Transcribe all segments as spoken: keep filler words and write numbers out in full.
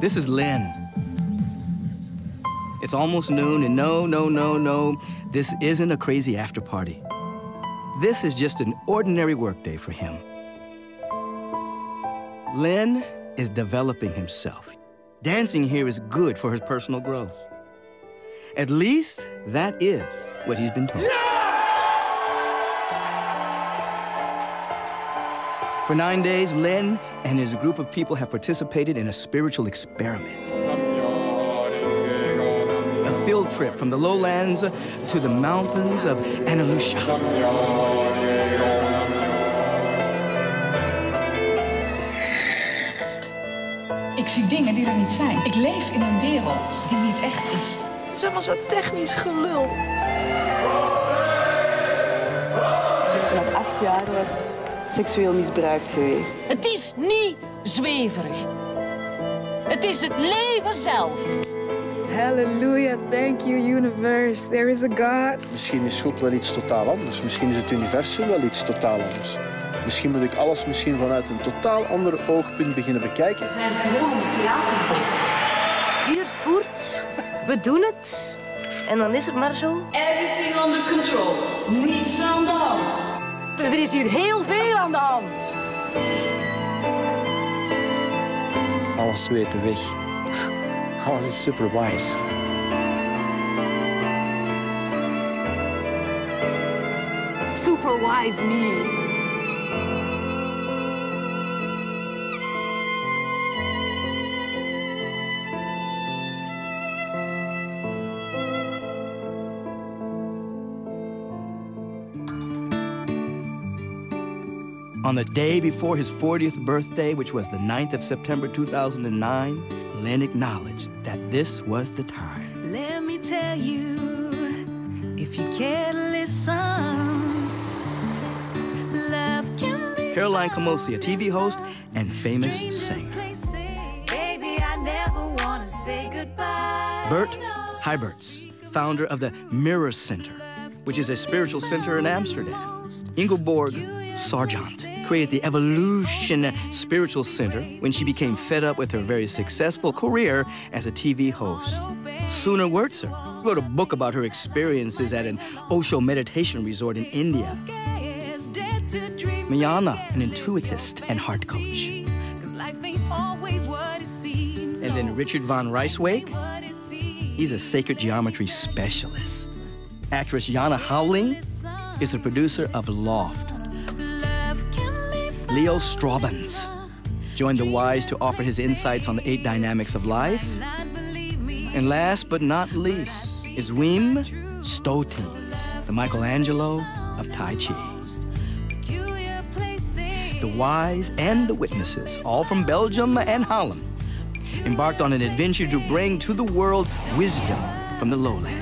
This is Lynn. It's almost noon, and no, no, no, no, this isn't a crazy after party. This is just an ordinary workday for him. Lynn is developing himself. Dancing here is good for his personal growth. At least that is what he's been told. Yeah! For nine days, Lynn and his group of people have participated in a spiritual experiment. A field trip from the lowlands to the mountains of Analusha. Ik zie dingen die er niet zijn. Ik leef in een wereld die niet echt is. Het is allemaal zo technisch gelul. Toen ik acht jaar was, seksueel misbruikt geweest. Het is niet zweverig. Het is het leven zelf. Hallelujah, thank you universe. There is a God. Misschien is God wel iets totaal anders. Misschien is het universum wel iets totaal anders. Misschien moet ik alles misschien vanuit een totaal ander oogpunt beginnen bekijken. We zijn gewoon een theater. Hier voert, we doen het. En dan is het maar zo. Everything under control. Niets aan de hand. Er is hier heel veel aan de hand. Alles weten weg. Alles is superwise. Superwise me. On the day before his fortieth birthday, which was the ninth of September two thousand nine, Lynn acknowledged that this was the time. Let me tell you, if you care to listen, love can be Caroline Camosi, a T V host and famous singer. Baby, I never want to say goodbye. Bert Heiberts, founder of the Mirror Center, which is a spiritual center in Amsterdam. Ingeborg Sargent created the Evolution Spiritual Center when she became fed up with her very successful career as a T V host. Suna Wurtzer wrote a book about her experiences at an Osho meditation resort in India. Mayana, an intuitist and heart coach. And then Richard von Rijswijk, he's a sacred geometry specialist. Actress Jana Howling is the producer of Loft. Leo Strobans joined the Wise to offer his insights on the eight dynamics of life. And last but not least is Wim Stotens, the Michelangelo of Tai Chi. The Wise and the Witnesses, all from Belgium and Holland, embarked on an adventure to bring to the world wisdom from the lowlands.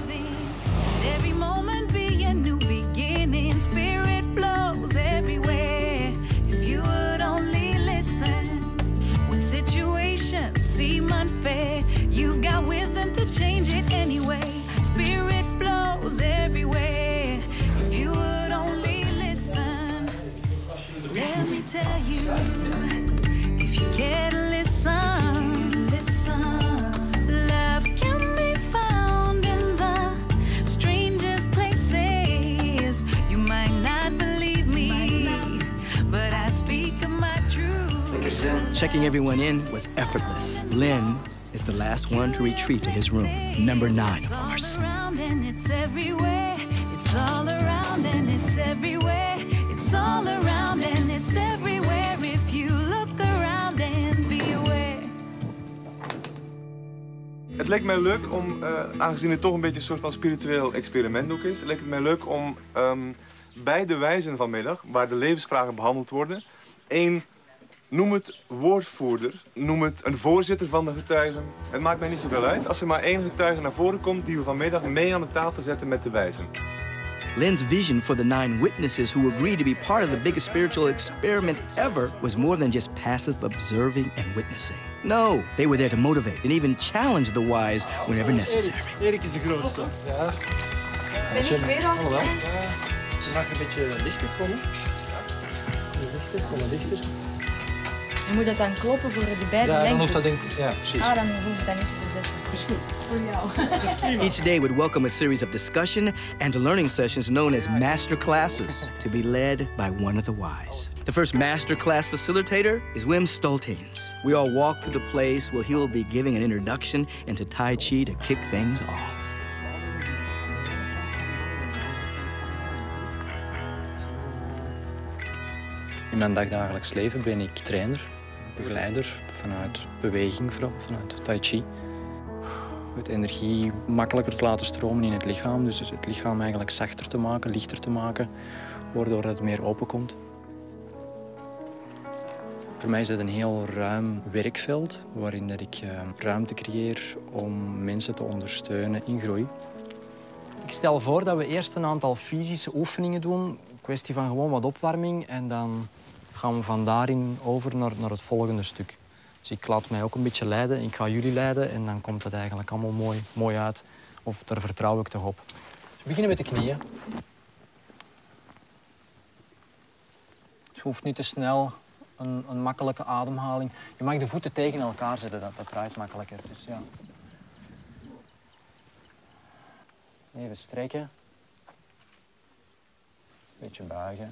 You've got wisdom to change it anyway. Spirit flows everywhere. If you would only listen, let me tell you. If you care to listen, listen. Love can be found in the strangest places. You might not believe me, but I speak of my truth. Checking everyone in was effortless. Lynn is the last one to retreat to his room, number nine, of course. It's everywhere. It's all around and it's everywhere. It's all around and it's everywhere. If you look around and be aware. Het leek mij leuk om, uh, aangezien het toch een beetje een soort van spiritueel experiment ook is, leek het mij leuk om um, bij de wijzen vanmiddag, waar de levensvragen behandeld worden, één, noem het woordvoerder, noem het een voorzitter van de getuigen. Het maakt mij niet zoveel uit als er maar één getuige naar voren komt die we vanmiddag mee aan de tafel zetten met de wijzen. Lynn's vision for the nine witnesses who agreed to be part of the biggest spiritual experiment ever was more than just passive observing and witnessing. No, they were there to motivate and even challenge the Wise whenever necessary. Erik, Erik is de grootste. Ja. Ben ik weer al? Ja. Je mag een beetje dichter komen. Kom dichter, kom maar dichter. Je moet dat dan kloppen voor de beide Ja, dan lengtes. hoeft dat denk ik... Ja, precies. Ah, dan hoeven ze dat niet te zetten. Is goed. Voor jou. Each day would welcome a series of discussion and learning sessions known as master classes to be led by one of the wise. The first master class facilitator is Wim Stoltens. We all walk to the place where he will be giving an introduction into Tai Chi to kick things off. In mijn dagdagelijks leven ben ik trainer, begeleider vanuit beweging, vooral vanuit Tai Chi. Het energie makkelijker te laten stromen in het lichaam, dus het lichaam eigenlijk zachter te maken, lichter te maken, waardoor het meer openkomt. Voor mij is het een heel ruim werkveld waarin dat ik ruimte creëer om mensen te ondersteunen in groei. Ik stel voor dat we eerst een aantal fysische oefeningen doen. Een kwestie van gewoon wat opwarming en dan gaan we van daarin over naar, naar het volgende stuk. Dus ik laat mij ook een beetje leiden, ik ga jullie leiden en dan komt het eigenlijk allemaal mooi, mooi uit. Of daar vertrouw ik toch op. Dus we beginnen met de knieën. Het hoeft niet te snel, een, een makkelijke ademhaling. Je mag de voeten tegen elkaar zetten, dat, dat draait makkelijker. Dus ja. Even strekken. Beetje buigen.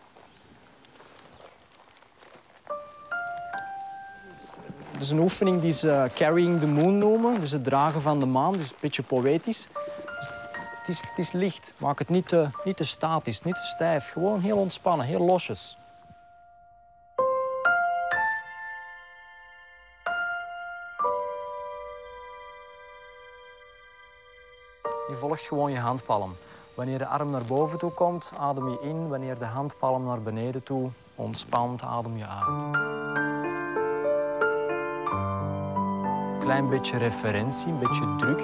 Het is een oefening die ze carrying the moon noemen, dus het dragen van de maan, dus een beetje poëtisch. Dus het, is, het is licht, maak het niet te, niet te statisch, niet te stijf, gewoon heel ontspannen, heel losjes. Je volgt gewoon je handpalm. Wanneer de arm naar boven toe komt, adem je in. Wanneer de handpalm naar beneden toe ontspant, adem je uit. Klein beetje referentie, een beetje druk.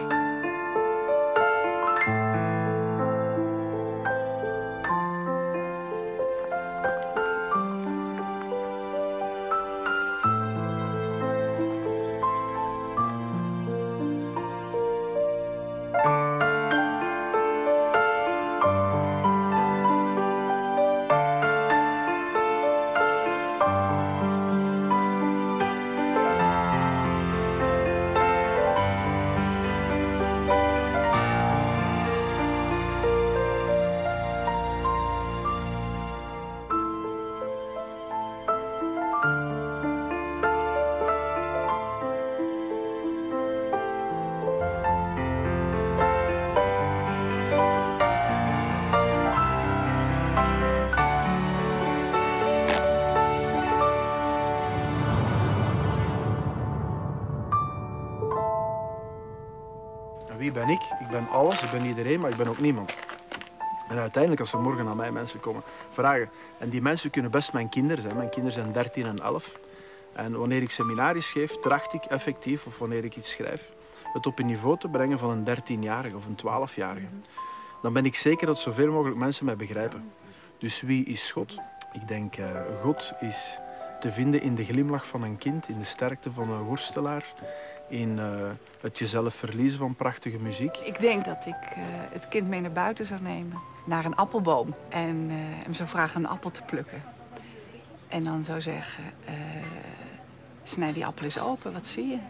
Wie ben ik? Ik ben alles, ik ben iedereen, maar ik ben ook niemand. En uiteindelijk, als er morgen aan mij mensen komen vragen... En die mensen kunnen best mijn kinderen zijn. Mijn kinderen zijn dertien en elf. En wanneer ik seminaries geef, tracht ik effectief, of wanneer ik iets schrijf... het op een niveau te brengen van een dertienjarige of een twaalfjarige. Dan ben ik zeker dat zoveel mogelijk mensen mij begrijpen. Dus wie is God? Ik denk, uh, God is te vinden in de glimlach van een kind, in de sterkte van een worstelaar... in uh, het jezelf verliezen van prachtige muziek. Ik denk dat ik uh, het kind mee naar buiten zou nemen. Naar een appelboom. En uh, hem zou vragen een appel te plukken. En dan zou zeggen... Uh, snij die appel eens open, wat zie je?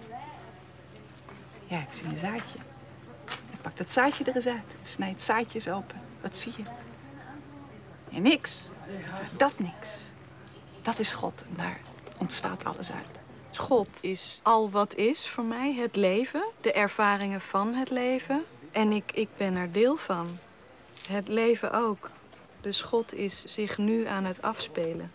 Ja, ik zie een zaadje. Ik pak dat zaadje er eens uit. Snij het zaadje eens open. Wat zie je? Ja, niks. Dat niks. Dat is God. En daar ontstaat alles uit. God is al wat is voor mij, het leven, de ervaringen van het leven. En ik, ik ben er deel van. Het leven ook. Dus God is zich nu aan het afspelen.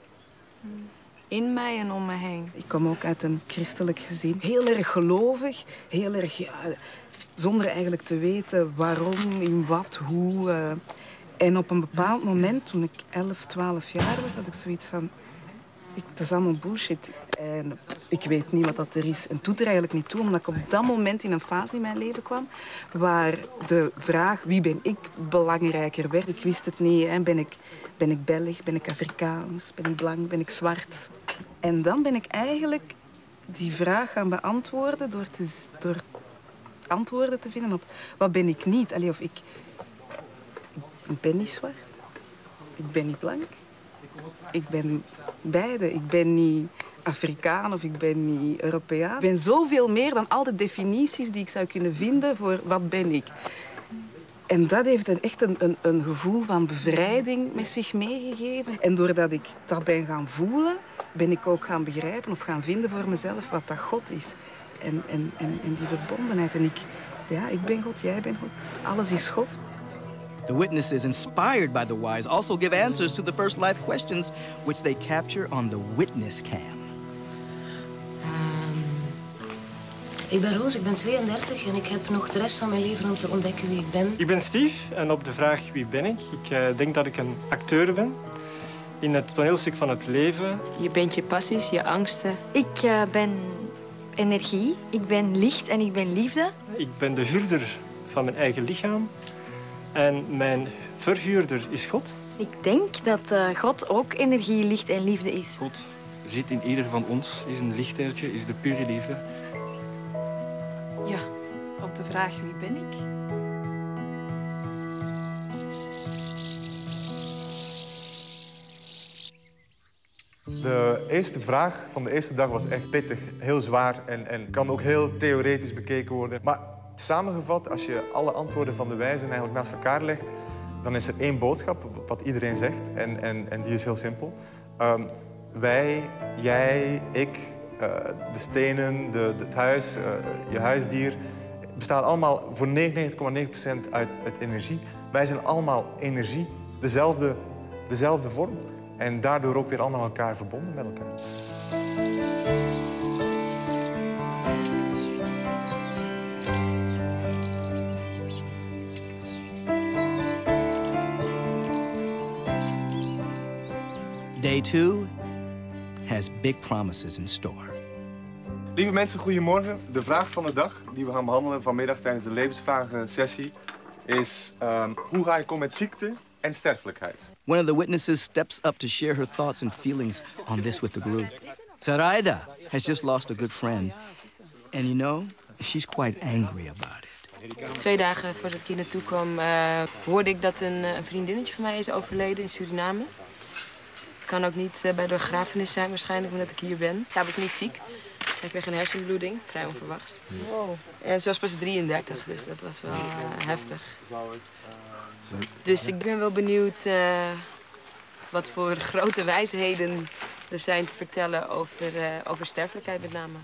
In mij en om me heen. Ik kom ook uit een christelijk gezin. Heel erg gelovig, heel erg, ja, zonder eigenlijk te weten waarom, in wat, hoe. Uh. En op een bepaald moment, toen ik elf, twaalf jaar was, had ik zoiets van... Ik, dat is allemaal bullshit. En ik weet niet wat dat er is. En het doet er eigenlijk niet toe, omdat ik op dat moment in een fase in mijn leven kwam waar de vraag wie ben ik belangrijker werd. Ik wist het niet. Hè. Ben ik, ben ik Belg? Ben ik Afrikaans? Ben ik blank? Ben ik zwart? En dan ben ik eigenlijk die vraag gaan beantwoorden door, te, door antwoorden te vinden op wat ben ik niet. Allee, of ik, ik ben niet zwart. Ik ben niet blank. Ik ben beide. Ik ben niet Afrikaan of ik ben niet Europeaan. Ik ben zoveel meer dan al de definities die ik zou kunnen vinden voor wat ben ik. En dat heeft een, echt een, een, een gevoel van bevrijding met zich meegegeven. En doordat ik dat ben gaan voelen, ben ik ook gaan begrijpen of gaan vinden voor mezelf wat dat God is. En, en, en, en die verbondenheid. En ik, ja, ik ben God, jij bent God. Alles is God. The witnesses, inspired by the wise, also give answers to the first life questions, which they capture on the witness cam. Um, ik ben Roos, ik ben tweeëndertig en ik heb nog de rest van mijn leven om te ontdekken wie ik ben. Ik ben Steve en op de vraag wie ben ik, ik uh, denk dat ik een acteur ben in het toneelstuk van het leven. Je bent je passies, je angsten. Ik uh, ben energie, ik ben licht en ik ben liefde. Ik ben de huurder van mijn eigen lichaam. En mijn verhuurder is God. Ik denk dat uh, God ook energie, licht en liefde is. God zit in ieder van ons, is een lichtdeeltje, is de pure liefde. Ja, op de vraag wie ben ik? De eerste vraag van de eerste dag was echt pittig, heel zwaar en, en kan ook heel theoretisch bekeken worden. Maar samengevat, als je alle antwoorden van de wijzen eigenlijk naast elkaar legt, dan is er één boodschap, wat iedereen zegt, en, en, en die is heel simpel. Um, wij, jij, ik, uh, de stenen, de, de, het huis, uh, je huisdier, bestaan allemaal voor negenennegentig komma negen procent uit, uit energie. Wij zijn allemaal energie, dezelfde, dezelfde vorm. En daardoor ook weer allemaal elkaar verbonden met elkaar. Day two has big promises in store. Lieve mensen, goedemorgen. De vraag van de dag die we gaan behandelen vanmiddag tijdens de levensvragen-sessie is um, hoe ga ik om met ziekte en sterfelijkheid? One of the witnesses steps up to share her thoughts and feelings on this with the group. Zaraida has just lost a good friend. And you know, she's quite angry about it. Twee dagen voordat ik hier naartoe kwam, uh, hoorde ik dat een, een vriendinnetje van mij is overleden in Suriname. Kan ook niet uh, bij de begrafenis zijn waarschijnlijk, omdat ik hier ben. Zij was niet ziek. Zij kreeg een hersenbloeding, vrij onverwachts. Wow. En ze was pas drieëndertig, dus dat was wel uh, heftig. Dus ik ben wel benieuwd uh, wat voor grote wijsheden er zijn te vertellen over, uh, over sterfelijkheid met name.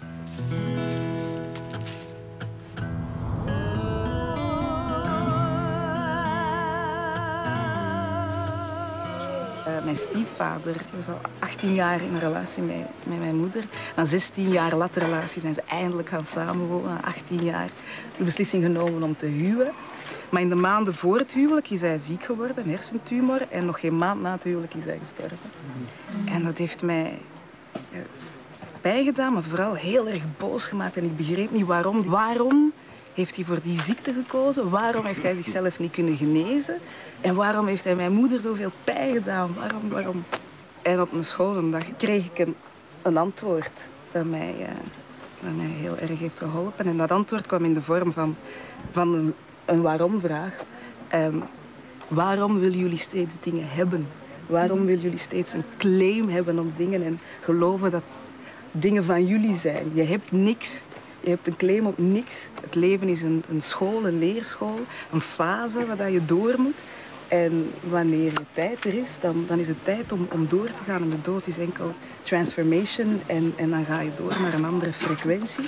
Uh, mijn stiefvader die was al achttien jaar in een relatie met, met mijn moeder. Na zestien jaar latte relatie zijn ze eindelijk gaan samenwonen. Na achttien jaar de beslissing genomen om te huwen. Maar in de maanden voor het huwelijk is hij ziek geworden, een hersentumor. En nog geen maand na het huwelijk is hij gestorven. En dat heeft mij ja, pijn gedaan, maar vooral heel erg boos gemaakt. En ik begreep niet waarom. Waarom heeft hij voor die ziekte gekozen? Waarom heeft hij zichzelf niet kunnen genezen? En waarom heeft hij mijn moeder zoveel pijn gedaan? Waarom, waarom? En op mijn scholendag kreeg ik een, een antwoord dat mij, uh, dat mij heel erg heeft geholpen. En dat antwoord kwam in de vorm van, van een, een waarom-vraag. Um, waarom willen jullie steeds dingen hebben? Waarom willen jullie steeds een claim hebben op dingen en geloven dat dingen van jullie zijn? Je hebt niks. Je hebt een claim op niks. Het leven is een, een school, een leerschool, een fase waar je door moet. En wanneer je tijd er is, dan, dan is het tijd om, om door te gaan. En de dood is enkel transformation en, en dan ga je door naar een andere frequentie.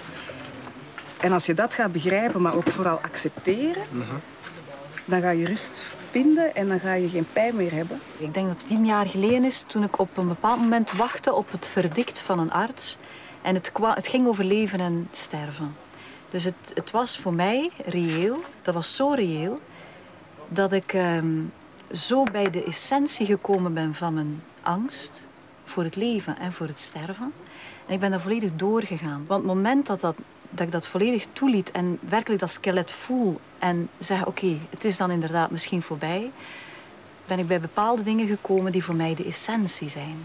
En als je dat gaat begrijpen, maar ook vooral accepteren, mm-hmm. dan ga je rust vinden en dan ga je geen pijn meer hebben. Ik denk dat het tien jaar geleden is toen ik op een bepaald moment wachtte op het verdict van een arts. En het, kwa- het ging over leven en sterven. Dus het, het was voor mij reëel, dat was zo reëel, dat ik um, zo bij de essentie gekomen ben van mijn angst voor het leven en voor het sterven. En ik ben daar volledig doorgegaan. Want het moment dat, dat, dat ik dat volledig toeliet en werkelijk dat skelet voel en zeg, oké, okay, het is dan inderdaad misschien voorbij, ben ik bij bepaalde dingen gekomen die voor mij de essentie zijn.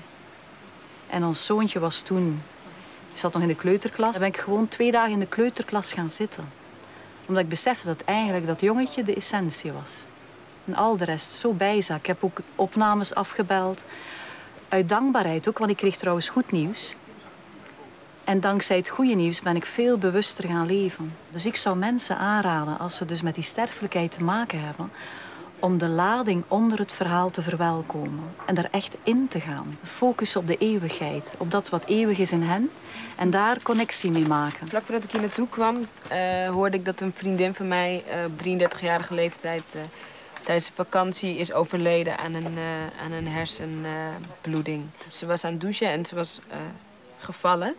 En ons zoontje was toen, ik zat nog in de kleuterklas, dan ben ik gewoon twee dagen in de kleuterklas gaan zitten. Omdat ik besefte dat eigenlijk dat jongetje de essentie was. En al de rest zo bijzak. Ik heb ook opnames afgebeld. Uit dankbaarheid ook, want ik kreeg trouwens goed nieuws. En dankzij het goede nieuws ben ik veel bewuster gaan leven. Dus ik zou mensen aanraden, als ze dus met die sterfelijkheid te maken hebben, om de lading onder het verhaal te verwelkomen en er echt in te gaan. Focus op de eeuwigheid, op dat wat eeuwig is in hen en daar connectie mee maken. Vlak voordat ik hier naartoe kwam, uh, hoorde ik dat een vriendin van mij uh, op drieëndertigjarige leeftijd uh, tijdens een vakantie is overleden aan een, uh, aan een hersenbloeding. Uh, ze was aan het douchen en ze was uh, gevallen.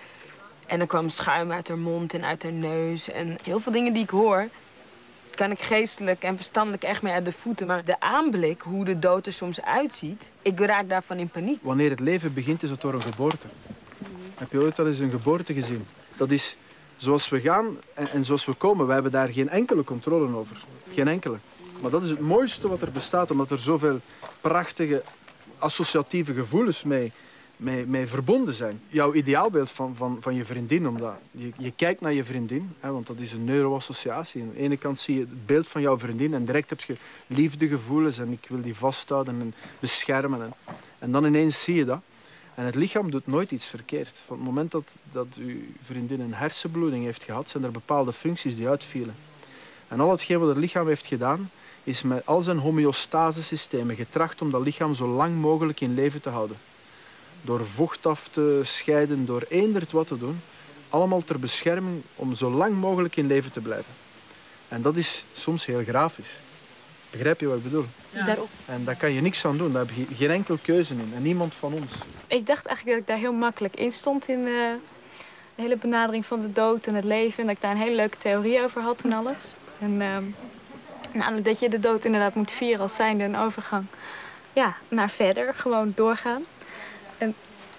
En er kwam schuim uit haar mond en uit haar neus. En heel veel dingen die ik hoor, kan ik geestelijk en verstandelijk echt mee uit de voeten. Maar de aanblik, hoe de dood er soms uitziet, ik raak daarvan in paniek. Wanneer het leven begint, is het door een geboorte. Mm. Heb je ooit al eens een geboorte gezien? Dat is zoals we gaan en, en zoals we komen. We hebben daar geen enkele controle over. Geen enkele. Maar dat is het mooiste wat er bestaat, omdat er zoveel prachtige associatieve gevoelens mee, mee, mee verbonden zijn. Jouw ideaalbeeld van, van, van je vriendin, omdat je, je kijkt naar je vriendin, hè, want dat is een neuroassociatie. Aan de ene kant zie je het beeld van jouw vriendin en direct heb je liefdegevoelens en ik wil die vasthouden en beschermen. En, en dan ineens zie je dat. En het lichaam doet nooit iets verkeerd. Van het moment dat, dat uw vriendin een hersenbloeding heeft gehad, zijn er bepaalde functies die uitvielen. En al hetgeen wat het lichaam heeft gedaan, is met al zijn homeostasesystemen getracht om dat lichaam zo lang mogelijk in leven te houden. Door vocht af te scheiden, door eender wat te doen. Allemaal ter bescherming om zo lang mogelijk in leven te blijven. En dat is soms heel grafisch. Begrijp je wat ik bedoel? Ja. En daar kan je niks aan doen. Daar heb je geen enkel keuze in. En niemand van ons. Ik dacht eigenlijk dat ik daar heel makkelijk in stond in uh, de hele benadering van de dood en het leven. En dat ik daar een hele leuke theorie over had en alles. En, uh, namelijk dat je de dood inderdaad moet vieren als zijnde een overgang ja, naar verder. Gewoon doorgaan. En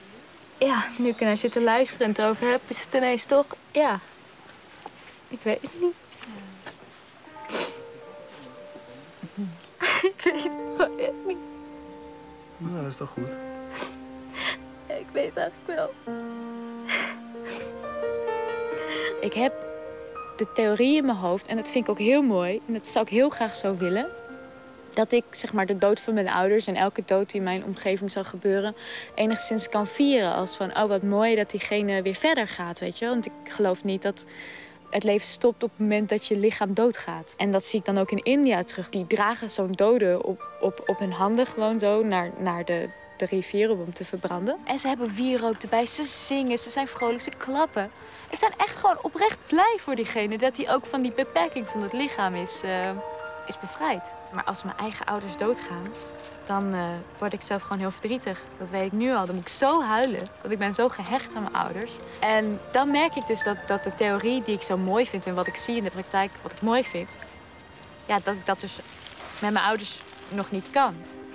ja, nu ik er naar zit te luisteren en het erover heb, is het ineens toch, ja, ik weet het niet. Ik weet het gewoon echt niet. Nou, dat is toch goed? Ja, ik weet het eigenlijk wel. Ik heb de theorie in mijn hoofd en dat vind ik ook heel mooi. En dat zou ik heel graag zo willen. Dat ik zeg maar, de dood van mijn ouders en elke dood die in mijn omgeving zal gebeuren, enigszins kan vieren. Als van, oh wat mooi dat diegene weer verder gaat, weet je wel. Want ik geloof niet dat het leven stopt op het moment dat je lichaam doodgaat. En dat zie ik dan ook in India terug. Die dragen zo'n dode op, op, op hun handen gewoon zo naar, naar de, de rivier om hem te verbranden. En ze hebben wierook erbij, ze zingen, ze zijn vrolijk, ze klappen. Ze zijn echt gewoon oprecht blij voor diegene dat hij ook van die beperking van het lichaam is, uh, is bevrijd. Maar als mijn eigen ouders doodgaan, dan uh, word ik zelf gewoon heel verdrietig. Dat weet ik nu al. Dan moet ik zo huilen, want ik ben zo gehecht aan mijn ouders. En dan merk ik dus dat, dat de theorie die ik zo mooi vind en wat ik zie in de praktijk, wat ik mooi vind, ja, dat ik dat dus met mijn ouders nog niet kan.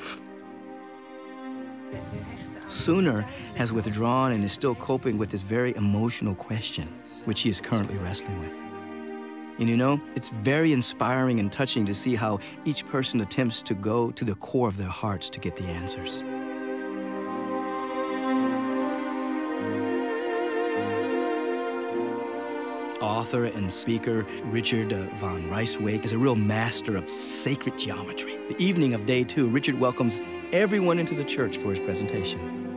Sooner has withdrawn and is still coping with this very emotional question, which he is currently wrestling with. And you know, it's very inspiring and touching to see how each person attempts to go to the core of their hearts to get the answers. Author and speaker Richard uh, van Rijswijk is a real master of sacred geometry. The evening of day two, Richard welcomes everyone into the church for his presentation.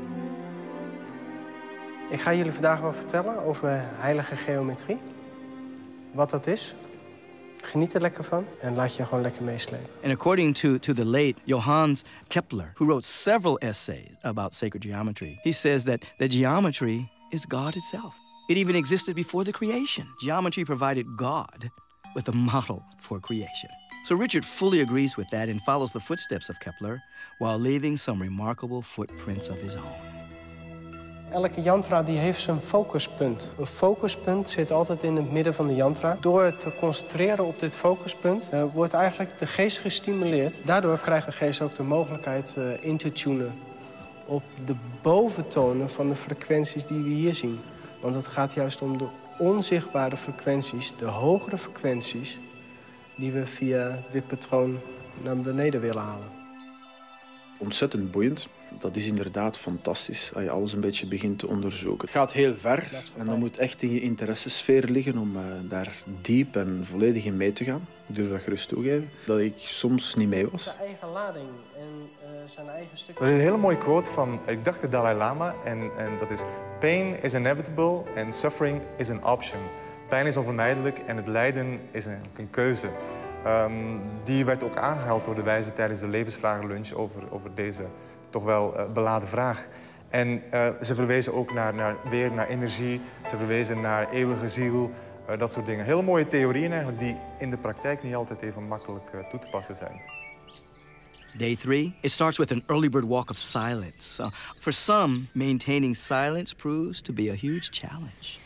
Ik ga jullie vandaag wat vertellen over heilige geometrie. Wat dat is. Geniet er lekker van en laat je gewoon lekker meeslepen. And according to, to the late Johannes Kepler, who wrote several essays about sacred geometry, he says that the geometry is God itself. It even existed before the creation. Geometry provided God with a model for creation. So Richard fully agrees with that and follows the footsteps of Kepler while leaving some remarkable footprints of his own. Elke yantra die heeft zijn focuspunt. Een focuspunt zit altijd in het midden van de yantra. Door te concentreren op dit focuspunt uh, wordt eigenlijk de geest gestimuleerd. Daardoor krijgt de geest ook de mogelijkheid uh, in te tunen op de boventonen van de frequenties die we hier zien. Want het gaat juist om de onzichtbare frequenties, de hogere frequenties, die we via dit patroon naar beneden willen halen. Ontzettend boeiend. dat is inderdaad fantastisch als je alles een beetje begint te onderzoeken. Het gaat heel ver en dat moet echt in je interessesfeer liggen om uh, daar diep en volledig in mee te gaan. Ik durf dat gerust toegeven, dat ik soms niet mee was. Zijn eigen lading en uh, zijn eigen stuk. Er is een hele mooie quote van, ik dacht de Dalai Lama, en, en dat is: Pain is inevitable and suffering is an option. Pijn is onvermijdelijk en het lijden is een, een keuze. Um, die werd ook aangehaald door de wijze tijdens de levensvragenlunch over, over deze toch wel uh, beladen vraag. En uh, ze verwezen ook naar, naar, weer naar energie, ze verwezen naar eeuwige ziel, uh, dat soort dingen. Hele mooie theorieën eigenlijk die in de praktijk niet altijd even makkelijk uh, toe te passen zijn. Day three, it starts with an early bird walk of silence. Uh, for some, maintaining silence proves to be a huge challenge.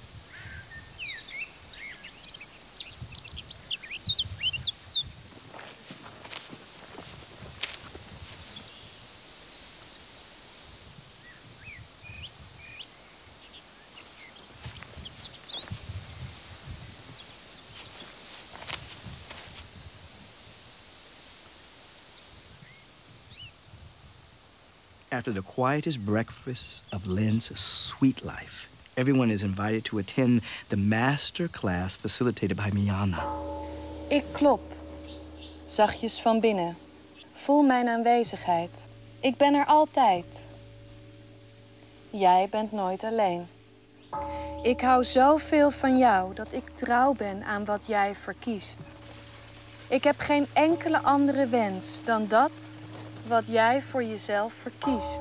After the quietest breakfast of Lynn's sweet life, everyone is invited to attend the master class facilitated by Miana. Ik klop, zachtjes van binnen. Voel mijn aanwezigheid. Ik ben er altijd. Jij bent nooit alleen. Ik hou zoveel van jou dat ik trouw ben aan wat jij verkiest. Ik heb geen enkele andere wens dan dat wat jij voor jezelf verkiest.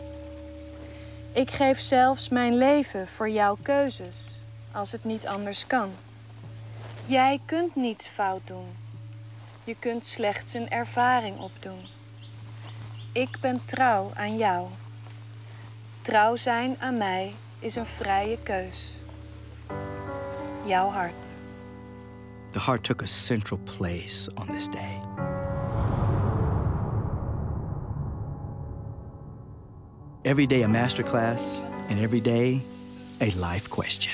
Ik geef zelfs mijn leven voor jouw keuzes, als het niet anders kan. Jij kunt niets fout doen. Je kunt slechts een ervaring opdoen. Ik ben trouw aan jou. Trouw zijn aan mij is een vrije keus. Jouw hart. The heart took a central place on this day. Every day a masterclass, and every day a life question.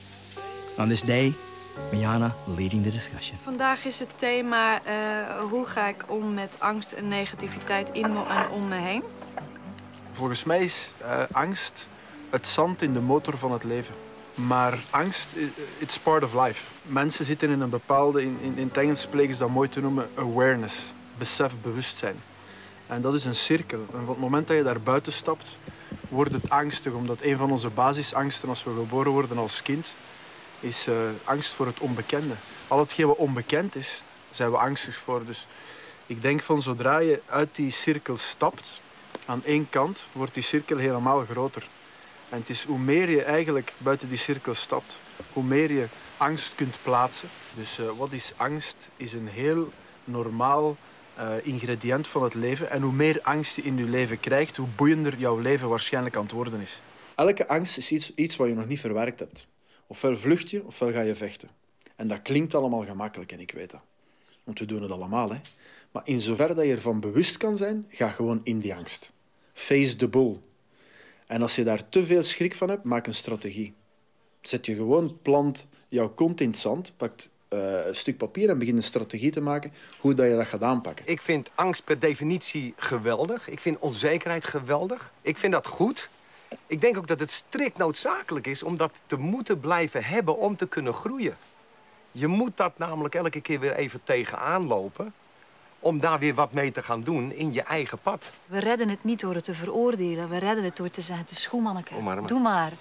On this day, Miana leading the discussion. Vandaag is het thema uh, hoe ga ik om met angst en negativiteit in me en om me heen. Volgens mij is uh, angst het zand in de motor van het leven. Maar angst, it's part of life. Mensen zitten in een bepaalde, in, in, in het Engels plegen ze dat mooi te noemen, awareness. Besef, bewustzijn. En dat is een cirkel. En van het moment dat je daar buiten stapt, wordt het angstig. Omdat een van onze basisangsten als we geboren worden als kind, is uh, angst voor het onbekende. Al hetgeen wat onbekend is, zijn we angstig voor. Dus ik denk van zodra je uit die cirkel stapt, aan één kant, wordt die cirkel helemaal groter. En het is hoe meer je eigenlijk buiten die cirkel stapt, hoe meer je angst kunt plaatsen. Dus uh, wat is angst? Is een heel normaal uh, ingrediënt van het leven. En hoe meer angst je in je leven krijgt, hoe boeiender jouw leven waarschijnlijk aan het worden is. Elke angst is iets, iets wat je nog niet verwerkt hebt. Ofwel vlucht je, ofwel ga je vechten. En dat klinkt allemaal gemakkelijk en ik weet dat. Want we doen het allemaal, hè. Maar in zover dat je ervan bewust kan zijn, ga gewoon in die angst. Face the bull. En als je daar te veel schrik van hebt, maak een strategie. Zet je gewoon, plant jouw kont in het zand, pakt uh, een stuk papier en begin een strategie te maken hoe dat je dat gaat aanpakken. Ik vind angst per definitie geweldig. Ik vind onzekerheid geweldig. Ik vind dat goed. Ik denk ook dat het strikt noodzakelijk is om dat te moeten blijven hebben om te kunnen groeien. Je moet dat namelijk elke keer weer even tegenaan lopen om daar weer wat mee te gaan doen in je eigen pad. We redden het niet door het te veroordelen. We redden het door te zeggen, het is goed, manneke. Oh, maar, maar. Doe maar.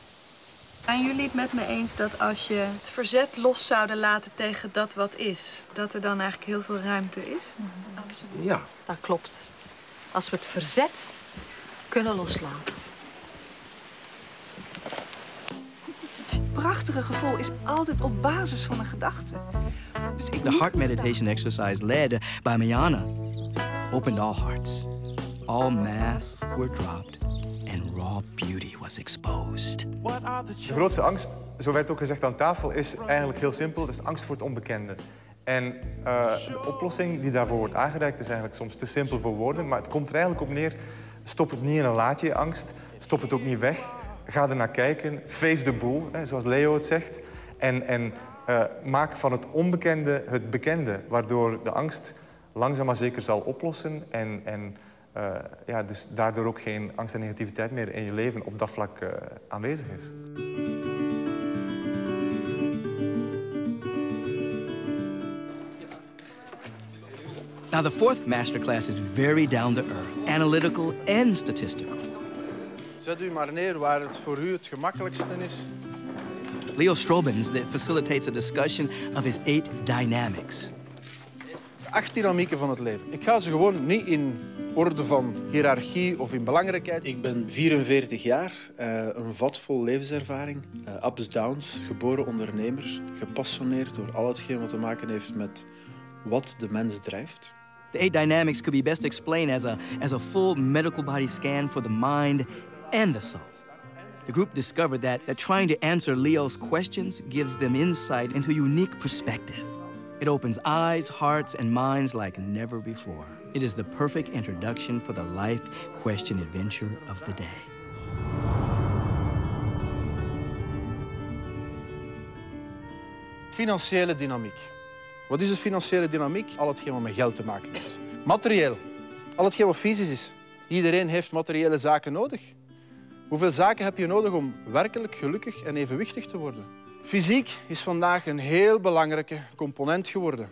Zijn jullie het met me eens dat als je het verzet los zouden laten tegen dat wat is, dat er dan eigenlijk heel veel ruimte is? Mm-hmm. Absoluut. Ja. Dat klopt. Als we het verzet kunnen loslaten. Het prachtige gevoel is altijd op basis van een gedachte. Dus ik The heart meditation exercise led by Miana opened all hearts. All masks were dropped and raw beauty was exposed. De grootste angst, zo werd ook gezegd aan tafel, is eigenlijk heel simpel. Dat is angst voor het onbekende. En uh, de oplossing die daarvoor wordt aangereikt is eigenlijk soms te simpel voor woorden. Maar het komt er eigenlijk op neer, stop het niet in een laadje, angst. Stop het ook niet weg. Ga er naar kijken. Face the bull, hè, zoals Leo het zegt. En, en uh, maak van het onbekende het bekende. Waardoor de angst langzaam maar zeker zal oplossen. En, en uh, ja, dus daardoor ook geen angst en negativiteit meer in je leven op dat vlak uh, aanwezig is. Now, the fourth masterclass is very down to earth, analytical and statistical. Zet u maar neer waar het voor u het gemakkelijkste is. Leo Strobens that facilitates a discussion of his eight dynamics. De acht dynamieken van het leven. Ik ga ze gewoon niet in orde van hiërarchie of in belangrijkheid. Ik ben vierenveertig jaar, uh, een vat vol levenservaring. Uh, ups, downs, geboren ondernemer, gepassioneerd door al hetgeen wat te maken heeft met wat de mens drijft. The eight dynamics could be best explained as a, as a full medical body scan for the mind and the soul. The group discovered that, that trying to answer Leo's questions gives them insight into a unique perspective. It opens eyes, hearts, and minds like never before. It is the perfect introduction for the life question adventure of the day. Financiële dynamiek. Wat is de financiële dynamiek? Al hetgeen wat met geld te maken heeft. Materieel. Al hetgeen wat fysisch is. Iedereen heeft materiële zaken nodig. Hoeveel zaken heb je nodig om werkelijk gelukkig en evenwichtig te worden? Fysiek is vandaag een heel belangrijke component geworden.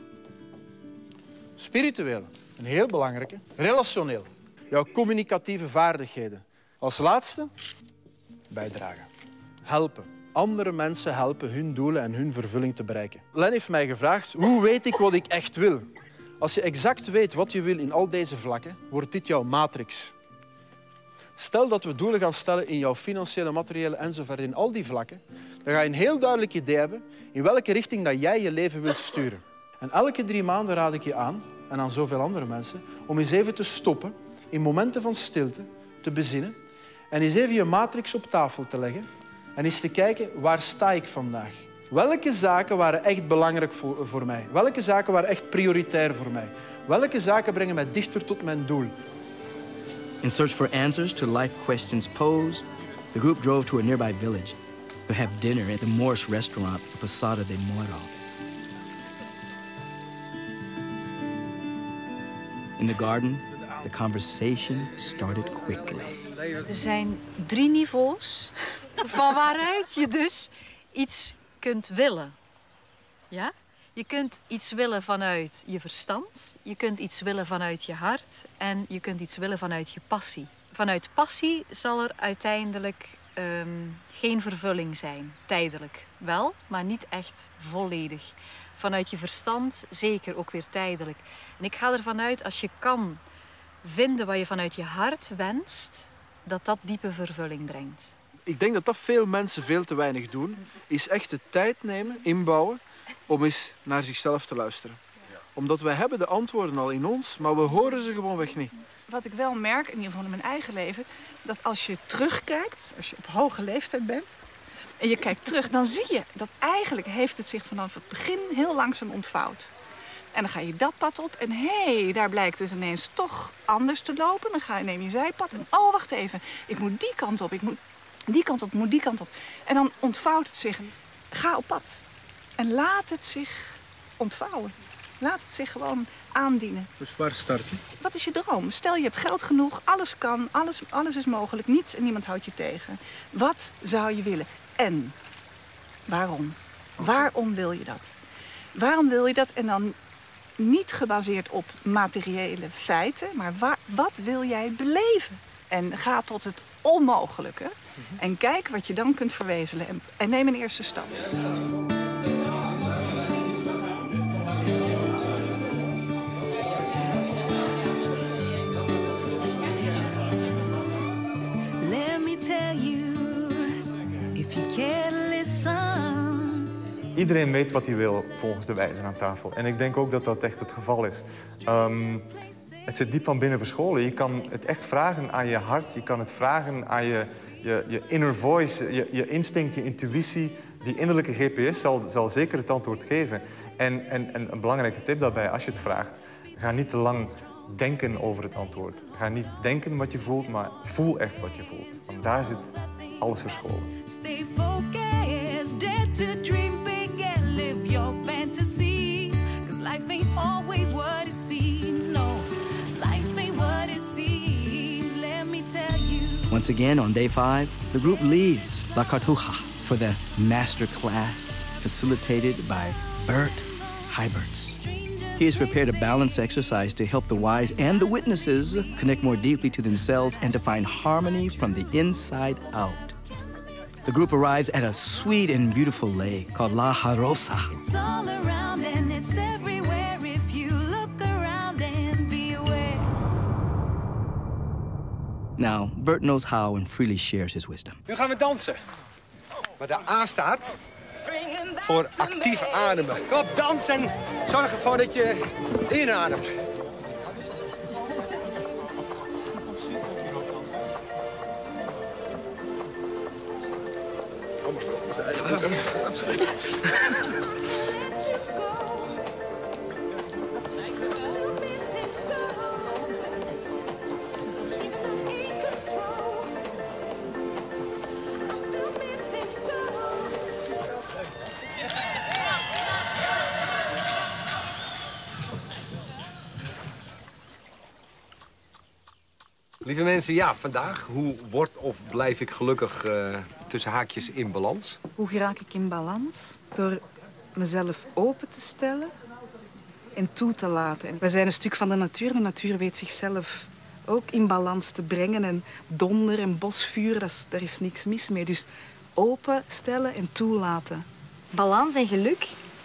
Spiritueel, een heel belangrijke. Relationeel, jouw communicatieve vaardigheden. Als laatste, bijdragen. Helpen. Andere mensen helpen hun doelen en hun vervulling te bereiken. Len heeft mij gevraagd, hoe weet ik wat ik echt wil? Als je exact weet wat je wil in al deze vlakken, wordt dit jouw matrix. Stel dat we doelen gaan stellen in jouw financiële, materiële enzovoort in al die vlakken, dan ga je een heel duidelijk idee hebben in welke richting dat jij je leven wilt sturen. En elke drie maanden raad ik je aan, en aan zoveel andere mensen, om eens even te stoppen, in momenten van stilte, te bezinnen en eens even je matrix op tafel te leggen en eens te kijken, waar sta ik vandaag? Welke zaken waren echt belangrijk voor, voor mij? Welke zaken waren echt prioritair voor mij? Welke zaken brengen mij dichter tot mijn doel? In search for answers to life questions posed, the group drove to a nearby village to have dinner at the Morse restaurant, Posada de Moro. In the garden, the conversation started quickly. Er zijn drie niveaus van waaruit je dus iets kunt willen. Ja? Je kunt iets willen vanuit je verstand, je kunt iets willen vanuit je hart en je kunt iets willen vanuit je passie. Vanuit passie zal er uiteindelijk um, geen vervulling zijn. Tijdelijk wel, maar niet echt volledig. Vanuit je verstand zeker ook weer tijdelijk. En ik ga ervan uit, als je kan vinden wat je vanuit je hart wenst, dat dat diepe vervulling brengt. Ik denk dat dat veel mensen veel te weinig doen, is echt de tijd nemen, inbouwen, om eens naar zichzelf te luisteren. Omdat wij hebben de antwoorden al in ons, maar we horen ze gewoonweg niet. Wat ik wel merk, in ieder geval in mijn eigen leven, dat als je terugkijkt, als je op hoge leeftijd bent, en je kijkt terug, dan zie je dat eigenlijk heeft het zich vanaf het begin heel langzaam ontvouwd. En dan ga je dat pad op en hé, hey, daar blijkt het ineens toch anders te lopen. Dan ga je, neem je zijpad en oh, wacht even, ik moet die kant op, ik moet die kant op, ik moet die kant op. En dan ontvouwt het zich. Ga op pad. En laat het zich ontvouwen. Laat het zich gewoon aandienen. Dus waar start je? Wat is je droom? Stel je hebt geld genoeg, alles kan, alles, alles is mogelijk, niets en niemand houdt je tegen. Wat zou je willen? En waarom? Waarom wil je dat? Waarom wil je dat? En dan niet gebaseerd op materiële feiten, maar waar, wat wil jij beleven? En ga tot het onmogelijke mm-hmm. en kijk wat je dan kunt verwezenlijken. En, en neem een eerste stap. Let me tell you, if you can't listen. Iedereen weet wat hij wil volgens de wijzen aan tafel. En ik denk ook dat dat echt het geval is. Um, het zit diep van binnen verscholen. Je kan het echt vragen aan je hart. Je kan het vragen aan je, je, je inner voice, je, je instinct, je intuïtie. Die innerlijke G P S zal, zal zeker het antwoord geven. En, en, en een belangrijke tip daarbij, als je het vraagt, ga niet te lang denken over het antwoord. Ga niet denken wat je voelt, maar voel echt wat je voelt. Want daar zit alles verscholen. Stay focused, dare to dream big and live your fantasies. 'Cause life ain't always what it seems, no. Life ain't what it seems. Once again, on day five, the group leaves La Cartuja for the master class facilitated by Bert Hyberts. He has prepared a balance exercise to help the wise and the witnesses connect more deeply to themselves and to find harmony from the inside out. The group arrives at a sweet and beautiful lake called La Jarosa. It's all around and it's everywhere if you look around and be aware. Now, Bert knows how and freely shares his wisdom. Nu gaan we dansen. Maar de A staat voor actief ademen. Kom op, dans en zorg ervoor dat je inademt. Kom maar, absoluut. Lieve mensen, ja, vandaag, hoe word of blijf ik gelukkig uh, tussen haakjes in balans? Hoe raak ik in balans? Door mezelf open te stellen en toe te laten. We zijn een stuk van de natuur. De natuur weet zichzelf ook in balans te brengen. En donder en bosvuur, dat is, daar is niks mis mee. Dus openstellen en toelaten. Balans en geluk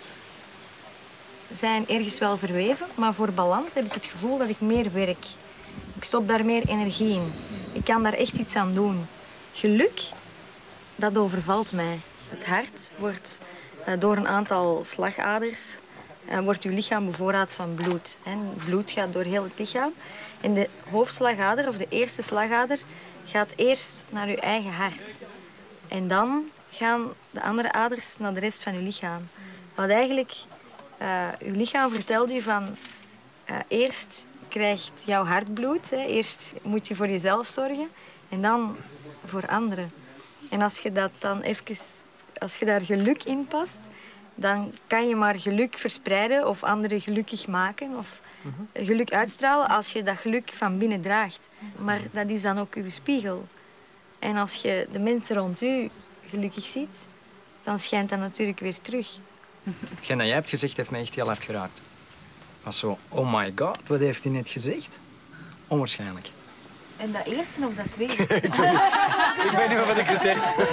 zijn ergens wel verweven, maar voor balans heb ik het gevoel dat ik meer werk. Ik stop daar meer energie in. Ik kan daar echt iets aan doen. Geluk, dat overvalt mij. Het hart wordt uh, door een aantal slagaders uh, wordt uw lichaam bevoorraad van bloed. Hè. Bloed gaat door heel het lichaam. En de hoofdslagader, of de eerste slagader, gaat eerst naar uw eigen hart. En dan gaan de andere aders naar de rest van uw lichaam. Wat eigenlijk, uh, uw lichaam vertelt u van uh, eerst krijgt jouw hart bloed. Hè. Eerst moet je voor jezelf zorgen en dan voor anderen. En als je dat dan even, als je daar geluk in past, dan kan je maar geluk verspreiden of anderen gelukkig maken of geluk uitstralen als je dat geluk van binnen draagt. Maar dat is dan ook uw spiegel. En als je de mensen rond u gelukkig ziet, dan schijnt dat natuurlijk weer terug. Hetgeen dat jij hebt gezegd heeft mij echt heel hard geraakt. Was zo, oh my god, wat heeft hij net gezegd? Onwaarschijnlijk. En dat eerste of dat tweede? ik, weet niet, ik weet niet meer wat ik gezegd heb.